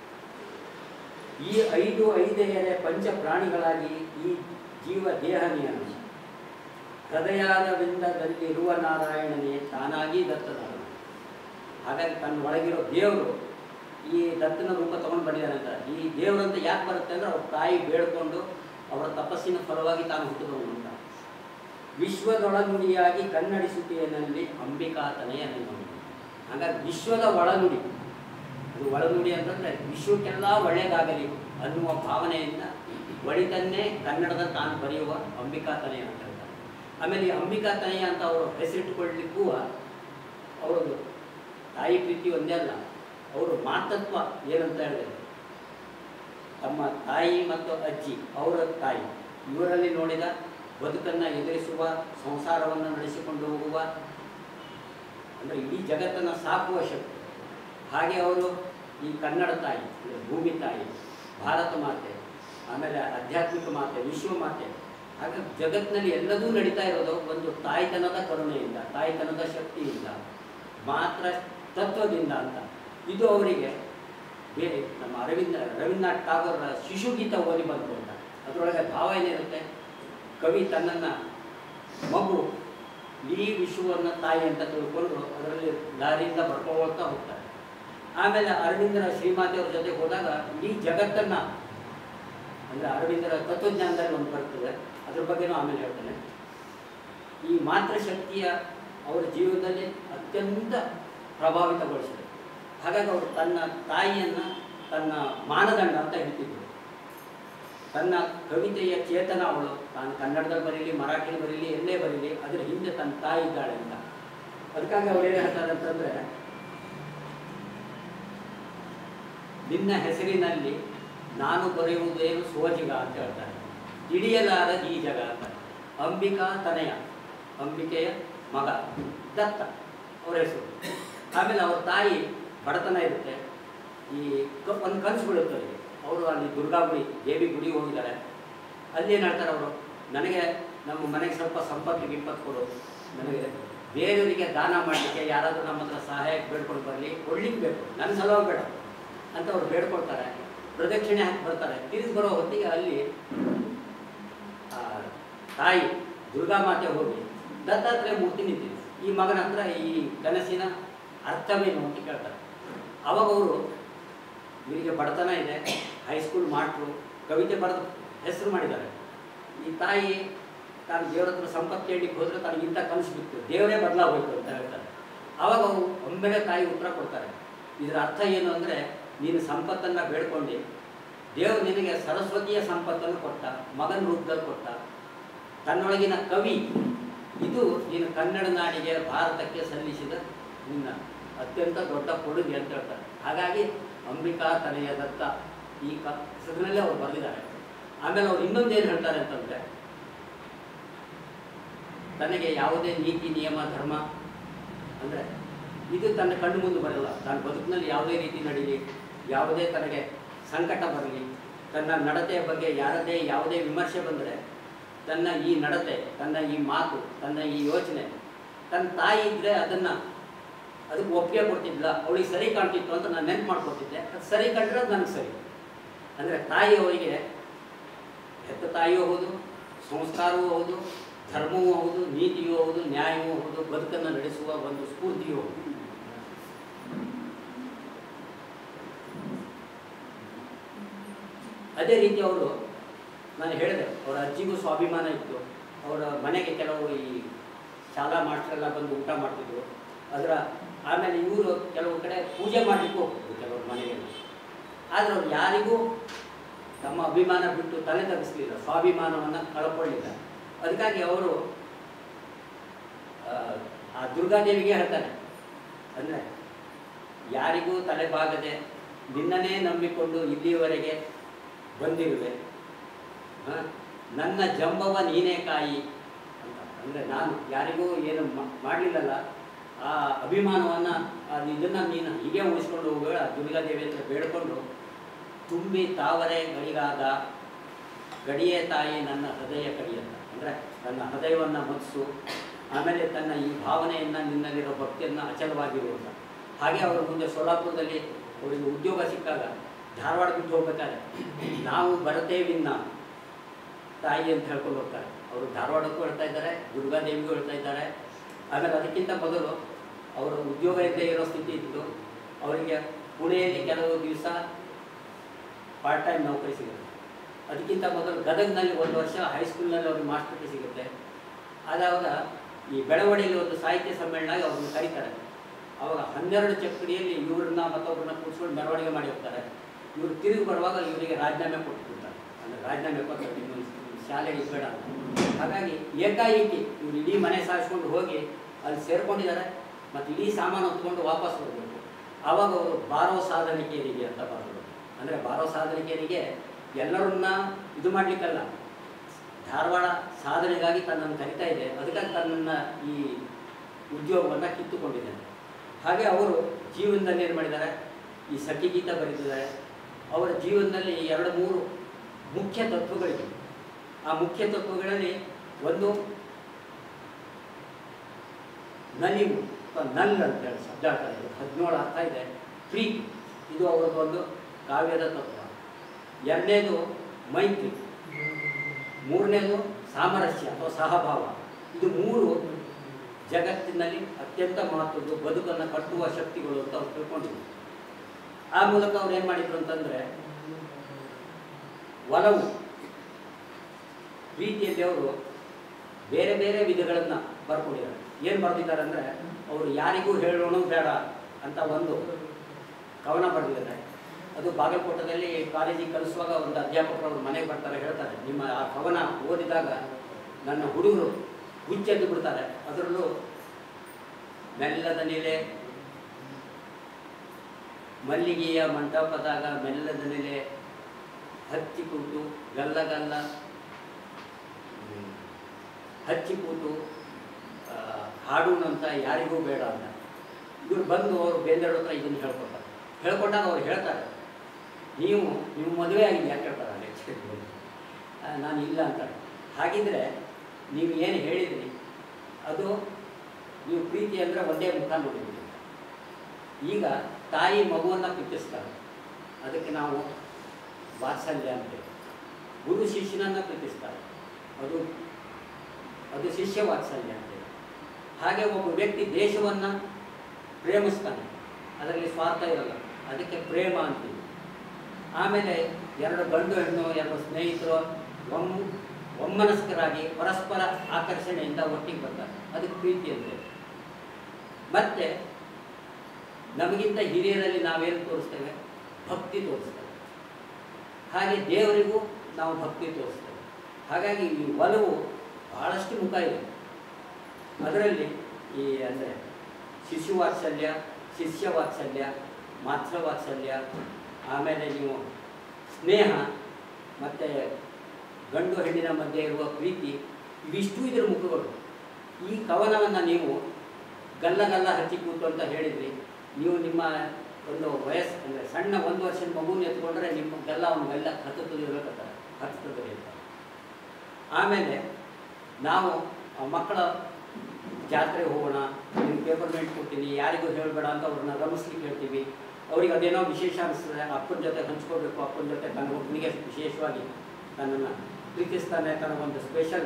ಈ 5 ಐದೆಯರೆ ಪಂಚ ಪ್ರಾಣಿಗಳಾಗಿ ಈ ಜೀವ ದೇಹ ನಿಯಮ ಹೃದಯವಿಂದದಲ್ಲಿರುವ ನಾರಾಯಣನೇ ತಾನಾಗಿ ದತ್ತನಾದ. ಹಾಗಾಗಿ ತನ್ನ ಒಳಗಿರೋ ದೇವರು ಈ ದತ್ತನ ರೂಪ ತಗೊಂಡು ಬಂದಿದ್ದಾನೆ ಅಂತ. ಈ ದೇವರಂತ ಯಾಕೆ ಬರುತ್ತೆ ಅಂದರೆ ಅವ್ರ ತಾಯಿ ಬೇಡ್ಕೊಂಡು ಅವರ ತಪಸ್ಸಿನ ಫಲವಾಗಿ ತಾನು ಹುಟ್ಟಿದವನು ಅಂತ. ವಿಶ್ವದೊಳನುಡಿಯಾಗಿ ಕನ್ನಡಿಸುತ್ತಿಯಲ್ಲಿ ಅಂಬಿಕಾತನೆಯ ನೆನಪು. ಹಾಗಾಗಿ ವಿಶ್ವದ ಒಳನುಡಿ, ಅದು ಒಳನುಡಿ ಅಂತಂದರೆ ವಿಶ್ವಕ್ಕೆಲ್ಲ ಒಳ್ಳೆಯದಾಗಲಿ ಅನ್ನುವ ಭಾವನೆಯಿಂದ ಒಳಿತನ್ನೇ ಕನ್ನಡದ ತಾನು ಬರೆಯುವ ಅಂಬಿಕಾ ತನಯ ಅಂತ ಹೇಳ್ತಾರೆ. ಆಮೇಲೆ ಈ ಅಂಬಿಕಾ ತನಯ ಅಂತ ಅವರು ಹೆಸರಿಟ್ಟುಕೊಳ್ಳಲಿಕ್ಕೂ ಅವರದ್ದು ತಾಯಿ ಪ್ರೀತಿ ಒಂದೇ ಅಲ್ಲ, ಅವರು ಮಾತೃತ್ವ ಏನಂತ ಹೇಳಿದ್ರೆ ತಮ್ಮ ತಾಯಿ ಮತ್ತು ಅಜ್ಜಿ, ಅವರ ತಾಯಿ ಇವರಲ್ಲಿ ನೋಡಿದ ಬದುಕನ್ನು ಎದುರಿಸುವ, ಸಂಸಾರವನ್ನು ನಡೆಸಿಕೊಂಡು ಹೋಗುವ, ಅಂದರೆ ಇಡೀ ಜಗತ್ತನ್ನು ಸಾಕುವ ಶಕ್ತಿ. ಹಾಗೆ ಅವರು ಈ ಕನ್ನಡ ತಾಯಿ, ಭೂಮಿ ತಾಯಿ, ಭಾರತ ಮಾತೆ, ಆಮೇಲೆ ಆಧ್ಯಾತ್ಮಿಕ ಮಾತೆ, ವಿಶ್ವ ಮಾತೆ, ಹಾಗೆ ಜಗತ್ತಿನಲ್ಲಿ ಎಲ್ಲದೂ ನಡೀತಾ ಇರೋದು ಒಂದು ತಾಯ್ತನದ ಕರುಣೆಯಿಂದ, ತಾಯ್ತನದ ಶಕ್ತಿಯಿಂದ, ಮಾತ್ರ ತತ್ವದಿಂದ ಅಂತ. ಇದು ಅವರಿಗೆ ಬೇರೆ ನಮ್ಮ ರವೀಂದ್ರನಾಥ್ ಟಾಗೋರ್ರ ಶಿಶುಗೀತ ಓದಿ ಬಂತು ಅಂತ. ಅದರೊಳಗೆ ಭಾವ ಏನಿರುತ್ತೆ, ಕವಿ ತನ್ನನ್ನು ಮಗು ಇಡೀ ವಿಶ್ವವನ್ನು ತಾಯಿ ಅಂತ ತಿಳ್ಕೊಂಡು ಅದರಲ್ಲಿ ದಾರಿಯಿಂದ ಬರ್ಕೊಳ್ತಾ ಹೋಗ್ತಾರೆ. ಆಮೇಲೆ ಅರವಿಂದರ ಶ್ರೀಮಾತೆಯವ್ರ ಜೊತೆ ಹೋದಾಗ ಇಡೀ ಜಗತ್ತನ್ನು, ಅಂದರೆ ಅರವಿಂದರ ತತ್ವಜ್ಞಾನದಲ್ಲಿ ಒಂದು ಬರ್ತದೆ, ಅದ್ರ ಬಗ್ಗೆನೂ ಆಮೇಲೆ ಹೇಳ್ತಾನೆ. ಈ ಮಾತೃಶಕ್ತಿಯ ಅವರ ಜೀವನದಲ್ಲಿ ಅತ್ಯಂತ ಪ್ರಭಾವಿತಗೊಳಿಸಿದೆ. ಹಾಗಾಗಿ ಅವರು ತನ್ನ ತಾಯಿಯನ್ನು ತನ್ನ ಮಾನದಂಡ ಅಂತ ಹೇಳ್ತಿದ್ರು. ತನ್ನ ಕವಿತೆಯ ಚೇತನ ಅವಳು, ತಾನು ಕನ್ನಡದಲ್ಲಿ ಬರೀಲಿ, ಮರಾಠಿಯಲ್ಲಿ ಬರೀಲಿ, ಎಲ್ಲೇ ಬರೀಲಿ, ಅದರ ಹಿಂದೆ ತನ್ನ ತಾಯಿ ಇದ್ದಾಳೆ ಅಂತ. ಅದಕ್ಕಾಗಿ ಅವ್ರು ಏನು ಹೇಳ್ತಾರೆ ಅಂತಂದರೆ, ನಿನ್ನ ಹೆಸರಿನಲ್ಲಿ ನಾನು ಬರೆಯುವುದೇನು ಸೋಜಿಗ ಅಂತ ಹೇಳ್ತಾರೆ, ಹಿಡಿಯಲಾರ ಈ ಜಗ ಅಂತ. ಅಂಬಿಕಾ ತನಯ, ಅಂಬಿಕೆಯ ಮಗ ದತ್ತ ಅವರ ಹೆಸರು. ಆಮೇಲೆ ಅವ್ರ ತಾಯಿ ಬಡತನ ಇರುತ್ತೆ, ಈ ಒಂದು ಕನಸು ಬೀಳುತ್ತೆ ಅವರಿಗೆ. ಅವರು ಅಲ್ಲಿ ದುರ್ಗಾಗುಡಿ ದೇವಿ ಗುಡಿ ಹೋಗಿದ್ದಾರೆ. ಅಲ್ಲಿ ಏನು ಹೇಳ್ತಾರೆ ಅವರು, ನನಗೆ ನಮ್ಮ ಮನೆಗೆ ಸ್ವಲ್ಪ ಸಂಪತ್ತು ಕೊಡು, ನನಗೆ ಬೇರೆಯವರಿಗೆ ದಾನ ಮಾಡಲಿಕ್ಕೆ ಯಾರಾದರೂ ನಮ್ಮ ಹತ್ರ ಸಹಾಯಕ್ಕೆ ಬೇಡ್ಕೊಂಡು ಬರಲಿ, ಕೊಡ್ಲಿಕ್ಕೆ ಬೇಕು, ನನ್ನ ಸಲುವಾಗಿ ಬೇಡ ಅಂತ ಅವ್ರು ಬೇಡ್ಕೊಳ್ತಾರೆ. ಪ್ರದಕ್ಷಿಣೆ ಹಾಕಿ ಬರ್ತಾರೆ. ತಿರುಗಿ ಬರೋ ಹೊತ್ತಿಗೆ ಅಲ್ಲಿ ತಾಯಿ ದುರ್ಗಾಮಾತೆ ಹೋಗಿ ದತ್ತಾತ್ರೇಯ ಮೂರ್ತಿ ನಿಂತಿದೆ. ಈ ಮಗನ ಹತ್ರ ಈ ಕನಸಿನ ಅರ್ಥವೇನು ಅಂತ ಕೇಳ್ತಾರೆ. ಆವಾಗ ಅವರು, ಇವರಿಗೆ ಬಡತನ ಇದೆ, ಹೈಸ್ಕೂಲ್ ಮಾಡ್ರು, ಕವಿತೆ ಬರೆದು ಹೆಸರು ಮಾಡಿದ್ದಾರೆ. ಈ ತಾಯಿ ತಾನು ದೇವರ ಹತ್ರ ಸಂಪತ್ತು ಕೇಳಲಿಕ್ಕೆ ಹೋದರೆ ತನಗಿಂತ ಕನಸು ಬಿತ್ತು, ದೇವರೇ ಬದಲಾಗೋಯ್ತು ಅಂತ ಹೇಳ್ತಾರೆ. ಆವಾಗ ಅವರು ಒಮ್ಮೆಲೆ ತಾಯಿ ಉತ್ತರ ಕೊಡ್ತಾರೆ. ಇದರ ಅರ್ಥ ಏನು ಅಂದರೆ, ನೀನು ಸಂಪತ್ತನ್ನು ಬೇಡ್ಕೊಂಡು ದೇವರು ನಿನಗೆ ಸರಸ್ವತಿಯ ಸಂಪತ್ತನ್ನು ಕೊಟ್ಟ, ಮಗನ ರೂಪದಲ್ಲಿ ಕೊಟ್ಟ, ತನ್ನೊಳಗಿನ ಕವಿ, ಇದು ನೀನು ಕನ್ನಡ ನಾಡಿಗೆ, ಭಾರತಕ್ಕೆ ಸಲ್ಲಿಸಿದ ನಿನ್ನ ಅತ್ಯಂತ ದೊಡ್ಡ ಕೊಡುಗೆ ಅಂತ ಹೇಳ್ತಾರೆ. ಹಾಗಾಗಿ ಅಂಬಿಕಾ ತನಯ ದತ್ತ ಈ ಹೆಸರಿನಲ್ಲೇ ಅವ್ರು ಬರೆದಿದ್ದಾರೆ. ಆಮೇಲೆ ಅವ್ರು ಇನ್ನೊಂದೇನು ಹೇಳ್ತಾರೆ ಅಂತಂದರೆ, ತನಗೆ ಯಾವುದೇ ನೀತಿ ನಿಯಮ ಧರ್ಮ ಅಂದರೆ ಇದು ತನ್ನ ಕಣ್ಣು ಮುಂದೆ ಬರಲ್ಲ. ತನ್ನ ಬದುಕಿನಲ್ಲಿ ಯಾವುದೇ ರೀತಿ ನಡೀಲಿ, ಯಾವುದೇ ತನಗೆ ಸಂಕಟ ಬರಲಿ, ತನ್ನ ನಡತೆಯ ಬಗ್ಗೆ ಯಾರದೇ ಯಾವುದೇ ವಿಮರ್ಶೆ ಬಂದರೆ ತನ್ನ ಈ ನಡತೆ, ತನ್ನ ಈ ಮಾತು, ತನ್ನ ಈ ಯೋಚನೆ, ತನ್ನ ತಾಯಿ ಇದ್ದರೆ ಅದಕ್ಕೆ ಒಪ್ಪಿಗೆ ಕೊಡ್ತಿದ್ದಿಲ್ಲ. ಅವಳಿಗೆ ಸರಿ ಕಾಣ್ತಿತ್ತು ಅಂತ ನಾನು ನೆನ್ಪು ಮಾಡ್ಕೊತಿದ್ದೆ. ಅದು ಸರಿ ಕಂಡ್ರೆ ಅದು ನನಗೆ ಸರಿ. ಅಂದರೆ ತಾಯಿ ಅವರಿಗೆ ಹೆತ್ತ ತಾಯಿಯೂ ಹೌದು, ಸಂಸ್ಕಾರವೂ ಹೌದು, ಧರ್ಮವೂ ಹೌದು, ನೀತಿಯೂ ಹೌದು, ನ್ಯಾಯವೂ ಹೌದು, ಬದುಕನ್ನು ನಡೆಸುವ ಒಂದು ಸ್ಫೂರ್ತಿಯೂ ಹೌದು. ಅದೇ ರೀತಿ ಅವರು, ನಾನು ಹೇಳಿದೆ, ಅವರ ಅಜ್ಜಿಗೂ ಸ್ವಾಭಿಮಾನ ಇತ್ತು. ಅವರ ಮನೆಗೆ ಕೆಲವು ಈ ಶಾಲಾ ಮಾಸ್ಟರೆಲ್ಲ ಬಂದು ಊಟ ಮಾಡ್ತಿದ್ರು. ಆಮೇಲೆ ಇವರು ಕೆಲವು ಕಡೆ ಪೂಜೆ ಮಾಡಲಿಕ್ಕೂ ಹೋಗ್ತಿದ್ರು ಕೆಲವರು ಮನೆಯಲ್ಲಿ. ಆದರೆ ಅವ್ರು ಯಾರಿಗೂ ತಮ್ಮ ಅಭಿಮಾನ ಬಿಟ್ಟು ತಲೆ ತಗ್ಗಿಸಲಿಲ್ಲ, ಸ್ವಾಭಿಮಾನವನ್ನು ಕಳ್ಕೊಳ್ಳಿಲ್ಲ. ಅದಕ್ಕಾಗಿ ಅವರು ಆ ದುರ್ಗಾದೇವಿಗೆ ಹೇಳ್ತಾರೆ, ಅಂದರೆ ಯಾರಿಗೂ ತಲೆಬಾಗದೆ ನಿನ್ನನ್ನೇ ನಂಬಿಕೊಂಡು ಇಲ್ಲಿಯವರೆಗೆ ಬಂದಿರುವೆ, ನನ್ನ ಜಂಬವ ನೀನೇ ಕಾಯಿ ಅಂತ. ಅಂದರೆ ನಾನು ಯಾರಿಗೂ ಏನು ಮಾಡಲಿಲ್ಲಲ್ಲ, ಆ ಅಭಿಮಾನವನ್ನು ಇದನ್ನು ನೀನು ಹೀಗೆ ಉಳಿಸ್ಕೊಂಡು ಹೋಗುವ ದುರ್ಗಾದೇವಿ ಹತ್ರ ಬೇಡ್ಕೊಂಡು, ತುಂಬಿ ತಾವರೆ ಗಡಿಗಾದ ಗಡಿಯೇ ತಾಯಿ ನನ್ನ ಹೃದಯ ಕಡಿಯಂತ. ಅಂದರೆ ನನ್ನ ಹೃದಯವನ್ನು ಮನಸ್ಸು, ಆಮೇಲೆ ತನ್ನ ಈ ಭಾವನೆಯನ್ನು, ನಿನ್ನಲ್ಲಿರೋ ಭಕ್ತಿಯನ್ನು ಅಚಲವಾಗಿರುವಂಥ. ಹಾಗೆ ಅವರು ಮುಂದೆ ಸೋಲಾಪುರದಲ್ಲಿ ಅವರಿಗೆ ಉದ್ಯೋಗ ಸಿಕ್ಕಾಗ ಧಾರವಾಡ ಬಿಟ್ಟು ಹೋಗ್ಬೇಕಾದ್ರೆ, ನಾವು ಬರ್ತೇವಿನ್ನ ತಾಯಿ ಅಂತ ಹೇಳ್ಕೊಂಡು ಹೋಗ್ತಾರೆ. ಅವರು ಧಾರವಾಡಕ್ಕೂ ಹೇಳ್ತಾ ಇದ್ದಾರೆ, ದುರ್ಗಾದೇವಿಗೂ ಹೇಳ್ತಾ ಇದ್ದಾರೆ. ಆಮೇಲೆ ಅದಕ್ಕಿಂತ ಮೊದಲು ಅವರು ಉದ್ಯೋಗ ಇಲ್ಲದೆ ಇರೋ ಸ್ಥಿತಿ ಇತ್ತು. ಅವರಿಗೆ ಪುಣೆಯಲ್ಲಿ ಕೆಲವು ದಿವಸ ಪಾರ್ಟ್ ಟೈಮ್ ನೌಕರಿ ಸಿಗುತ್ತೆ. ಅದಕ್ಕಿಂತ ಮೊದಲು ಗದಗ್ನಲ್ಲಿ 1 ವರ್ಷ ಹೈಸ್ಕೂಲ್ನಲ್ಲಿ ಅವ್ರಿಗೆ ಮಾಸ್ಟರ್ಗೆ ಸಿಗುತ್ತೆ. ಅದಾವಾಗ ಈ ಬೆಳವಡಿಯಲ್ಲಿ ಒಂದು ಸಾಹಿತ್ಯ ಸಮ್ಮೇಳನ ಅವ್ರನ್ನ ಕರೀತಾರೆ. ಆವಾಗ 12 ಚಕ್ಕಡಿಯಲ್ಲಿ ಇವ್ರನ್ನ ಮತ್ತೊಬ್ಬರನ್ನ ಕೂರಿಸ್ಕೊಂಡು ಮೆರವಣಿಗೆ ಮಾಡಿ ಹೋಗ್ತಾರೆ. ಇವರು ತಿರುಗಿ ಬರುವಾಗ ಇವರಿಗೆ ರಾಜೀನಾಮೆ ಕೊಟ್ಟಿರ್ತಾರೆ. ಅಂದರೆ ರಾಜೀನಾಮೆ ಕೊಟ್ಟರು, ನಿಮ್ಮ ಶಾಲೆಗೆ ಬೇಡ ಅಂತ. ಹಾಗಾಗಿ ಏಕಾಏಕಿ ಇವ್ರು ಇಡೀ ಮನೆ ಸಾರಿಸ್ಕೊಂಡು ಹೋಗಿ ಅಲ್ಲಿ ಸೇರ್ಕೊಂಡಿದ್ದಾರೆ ಮತ್ತು ಇಡೀ ಸಾಮಾನು ಹೊತ್ಕೊಂಡು ವಾಪಸ್ ಬರಬೇಕು. ಆವಾಗ ಅವರು ಬಾರೋ ಸಾಧನಿಕೆಯರಿಗೆ ಅಂತ ಬರೋದು. ಅಂದರೆ ಬಾರೋ ಸಾಧನಿಕೆಯರಿಗೆ ಎಲ್ಲರನ್ನ ಇದು ಮಾಡಲಿಕ್ಕಲ್ಲ, ಧಾರವಾಡ ಸಾಧನೆಗಾಗಿ ತನ್ನನ್ನು ಕರಿತಾ ಇದೆ, ಅದಕ್ಕಾಗಿ ತನ್ನನ್ನು ಈ ಉದ್ಯೋಗವನ್ನು ಕಿತ್ತುಕೊಂಡಿದ್ದಾರೆ. ಹಾಗೆ ಅವರು ಜೀವನದಲ್ಲಿ ಏನು ಮಾಡಿದ್ದಾರೆ, ಈ ಸಖಿಗೀತ ಬರೆದಿದ್ದಾರೆ. ಅವರ ಜೀವನದಲ್ಲಿ 2-3 ಮುಖ್ಯ ತತ್ವಗಳಿವೆ. ಆ ಮುಖ್ಯ ತತ್ವಗಳಲ್ಲಿ ಒಂದು ನಲಿವು ಅಥವಾ ನಲ್ ಅಂತೇಳಿ ಶಬ್ದ ಆಗ್ತಾ ಇದೆ, 17 ಅರ್ಥ ಇದೆ. ಪ್ರೀತಿ, ಇದು ಅವರದ್ದು ಒಂದು ಕಾವ್ಯದ ತತ್ವ. 2ನೇದು ಮೈತ್ರಿ, 3ನೇದು ಸಾಮರಸ್ಯ ಅಥವಾ ಸಹಭಾವ. ಇದು 3 ಜಗತ್ತಿನಲ್ಲಿ ಅತ್ಯಂತ ಮಹತ್ವದ್ದು, ಬದುಕನ್ನು ಕಟ್ಟುವ ಶಕ್ತಿಗಳು ಅಂತ ಅವ್ರು ತಿಳ್ಕೊಂಡಿದ್ರು. ಆ ಮೂಲಕ ಅವ್ರು ಏನು ಮಾಡಿದ್ರು ಅಂತಂದರೆ, ಒಲವು ಪ್ರೀತಿಯಲ್ಲಿ ಅವರು ಬೇರೆ ಬೇರೆ ವಿಧಗಳನ್ನು ಬರ್ಕೊಂಡಿದ್ದಾರೆ. ಏನು ಬರೆದಿದ್ದಾರೆ ಅಂದರೆ, ಅವರು ಯಾರಿಗೂ ಹೇಳೋಣ ಬೇಡ ಅಂತ ಒಂದು ಕವನ ಬರೆದಿದ್ದಾರೆ. ಅದು ಬಾಗಲಕೋಟದಲ್ಲಿ ಕಾಲೇಜಿಗೆ ಕಲಿಸುವಾಗ ಒಂದು ಅಧ್ಯಾಪಕರು ಅವ್ರ ಮನೆಗೆ ಬರ್ತಾರೆ, ಹೇಳ್ತಾರೆ, ನಿಮ್ಮ ಆ ಕವನ ಓದಿದಾಗ ನನ್ನ ಹುಡುಗರು ಹುಚ್ಚೆದ್ದು ಬಿಡ್ತಾರೆ. ಅದರಲ್ಲೂ ಮೆಲ್ಲದ ನೆಲೆ, ಮಲ್ಲಿಗೆಯ ಮಂಟಪದಾಗ ಮೆಲ್ಲದ ನೆಲೆ ಹಚ್ಚಿ ಕೂತು ಗಲ್ಲಗಲ್ಲ ಹಚ್ಚಿ ಕೂತು ಹಾಡೋಣಂತ ಯಾರಿಗೂ ಬೇಡ ಅಂತ. ಇವರು ಬಂದು ಅವರು ಬೇಂದ್ರೆ ಹತ್ರ ಇದನ್ನು ಹೇಳ್ಕೊಂಡಾಗ ಅವ್ರು ಹೇಳ್ತಾರೆ, ನೀವು ಮದುವೆ ಆಗಿದೆ ಯಾಕೆ ಹೇಳ್ತಾರೆ ನಾನು ಇಲ್ಲ ಅಂತಾರೆ. ಹಾಗಿದ್ರೆ ನೀವು ಏನು ಹೇಳಿದ್ರಿ ಅದು ನೀವು ಪ್ರೀತಿ ಅಂದರೆ ಒಂದೇ ಮುಖ ನೋಡಿದ್ರಿ. ಈಗ ತಾಯಿ ಮಗುವನ್ನು ಪ್ರೀತಿಸ್ತಾರೆ, ಅದಕ್ಕೆ ನಾವು ವಾತ್ಸಲ್ಯ ಅಂತೇವೆ. ಗುರು ಶಿಷ್ಯನನ್ನು ಪ್ರೀತಿಸ್ತಾರೆ, ಅದು ಶಿಷ್ಯ ವಾತ್ಸಲ್ಯ ಅಂತೇವೆ. ಹಾಗೆ ಒಬ್ಬ ವ್ಯಕ್ತಿ ದೇಶವನ್ನು ಪ್ರೇಮಿಸ್ತಾನೆ, ಅದರಲ್ಲಿ ಸ್ವಾರ್ಥ ಇರಲ್ಲ, ಅದಕ್ಕೆ ಪ್ರೇಮ ಅಂತೀವಿ. ಆಮೇಲೆ 2 ಗಂಡು ಹೆಣ್ಣು 2 ಸ್ನೇಹಿತರು ಒಮ್ಮನಸ್ಕರಾಗಿ ಪರಸ್ಪರ ಆಕರ್ಷಣೆಯಿಂದ ಒಟ್ಟಿಗೆ ಬರ್ತಾರೆ, ಅದಕ್ಕೆ ಪ್ರೀತಿ ಅಂತೇವೆ. ಮತ್ತು ನಮಗಿಂತ ಹಿರಿಯರಲ್ಲಿ ನಾವೇನು ತೋರಿಸ್ತೇವೆ, ಭಕ್ತಿ ತೋರಿಸ್ತೇವೆ. ಹಾಗೆ ದೇವರಿಗೂ ನಾವು ಭಕ್ತಿ ತೋರಿಸ್ತೇವೆ. ಹಾಗಾಗಿ ಈ ಒಲವು ಭಾಳಷ್ಟು ಮುಖ ಇದೆ. ಅದರಲ್ಲಿ ಈ ಅಂದರೆ ಶಿಶುವಾತ್ಸಲ್ಯ, ಶಿಷ್ಯವಾತ್ಸಲ್ಯ, ಮಾತೃವಾತ್ಸಲ್ಯ, ಆಮೇಲೆ ನೀವು ಸ್ನೇಹ ಮತ್ತು ಗಂಡು ಹೆಣ್ಣಿನ ಮಧ್ಯೆ ಇರುವ ಪ್ರೀತಿ, ಇವಿಷ್ಟು ಇದರ ಮುಖಗಳು. ಈ ಕವನವನ್ನು ನೀವು ಗಲ್ಲ ಹಚ್ಚಿ ಕೂತು ಅಂತ ಹೇಳಿದ್ರಿ. ನೀವು ನಿಮ್ಮ ಒಂದು ವಯಸ್ಸು ಅಂದರೆ ಸಣ್ಣ 1 ವರ್ಷದ ಮಗುನ ಎತ್ಕೊಂಡ್ರೆ ನಿಮಗೆಲ್ಲ ಅವನಿಗೆಲ್ಲ ಹತ್ತುತ್ತದೆ ಅಂತ. ಆಮೇಲೆ ನಾವು ಮಕ್ಕಳ ಜಾತ್ರೆಗೆ ಹೋಗೋಣ, ನೀವು ಪೇಪರ್ಮೆಂಟ್ ಕೊಡ್ತೀನಿ, ಯಾರಿಗೂ ಹೇಳಬೇಡ ಅಂತ ಅವ್ರನ್ನ ರಮಿಸ್ಲಿಕ್ಕೆ ಹೇಳ್ತೀವಿ. ಅವ್ರಿಗೆ ಅದೇನೋ ವಿಶೇಷ ಅನಿಸ್ತದೆ, ಅಪ್ಪನ ಜೊತೆ ಹಂಚ್ಕೋಬೇಕು, ಅಪ್ಪನ ಜೊತೆ ತನ್ನ ಒಬ್ಬನಿಗೆ ವಿಶೇಷವಾಗಿ ನನ್ನನ್ನು ಪ್ರೀತಿಸ್ತಾನೆ, ತನಗೊಂದು ಸ್ಪೆಷಲ್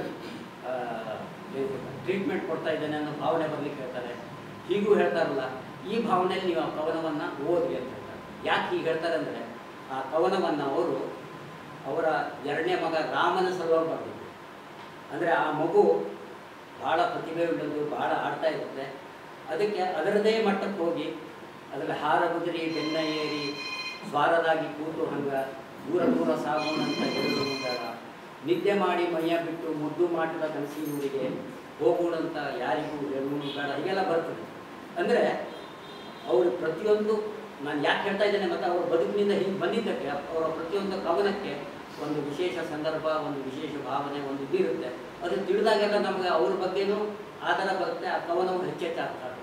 ಟ್ರೀಟ್ಮೆಂಟ್ ಕೊಡ್ತಾ ಇದ್ದೇನೆ ಅನ್ನೋ ಭಾವನೆ ಬರಲಿಕ್ಕೆ ಹೇಳ್ತಾರೆ. ಹೀಗೂ ಹೇಳ್ತಾರಲ್ಲ, ಈ ಭಾವನೆಯಲ್ಲಿ ನೀವು ಆ ಕವನವನ್ನು ಓದಿ ಅಂತ ಹೇಳ್ತಾರೆ. ಯಾಕೆ ಹೀಗೆ ಹೇಳ್ತಾರೆ ಅಂದರೆ, ಆ ಕವನವನ್ನು ಅವರ 2ನೇ ಮಗ ರಾಮನ ಸಲುವಾಗಿ ಬರಬೇಕು. ಅಂದರೆ ಆ ಮಗು ಭಾಳ ಪ್ರತಿಭೆ ಉಳ್ಳದು, ಭಾಳ ಆಡ್ತಾ ಇರುತ್ತೆ. ಅದಕ್ಕೆ ಅದರದೇ ಮಟ್ಟಕ್ಕೆ ಹೋಗಿ ಅದರಲ್ಲಿ ಹಾರ ಗುದಿರಿ ಬೆನ್ನ ಏರಿ ಸ್ವಾರದಾಗಿ ಕೂತು ಹಂಗೆ ದೂರ ಸಾಗೋಣಂತ ಹೇಳೋದು ಬೇಡ, ನಿದ್ದೆ ಮಾಡಿ ಮೈಯ ಬಿಟ್ಟು ಮುದ್ದು ಮಾಟದ ಕನಸಿನೂರಿಗೆ ಹೋಗೋಣಂತ ಯಾರಿಗೂ ಹೇಳೋನು ಬೇಡ, ಹೀಗೆಲ್ಲ ಬರ್ತದೆ. ಅಂದರೆ ಅವರು ಪ್ರತಿಯೊಂದು, ನಾನು ಯಾಕೆ ಹೇಳ್ತಾ ಇದ್ದೇನೆ ಮತ್ತು ಅವರ ಬದುಕಿನಿಂದ ಹಿಂದೆ ಬಂದಿದ್ದಕ್ಕೆ ಅವರ ಪ್ರತಿಯೊಂದು ಕವನಕ್ಕೆ ಒಂದು ವಿಶೇಷ ಸಂದರ್ಭ, ಒಂದು ವಿಶೇಷ ಭಾವನೆ, ಒಂದು ಇದಿರುತ್ತೆ. ಅದು ತಿಳಿದಾಗೆಲ್ಲ ನಮಗೆ ಅವ್ರ ಬಗ್ಗೆನೂ ಆಧಾರ ಬರುತ್ತೆ, ಆ ಕವನವು ಹೆಚ್ಚೆಚ್ಚ ಆಗ್ತಾರೆ.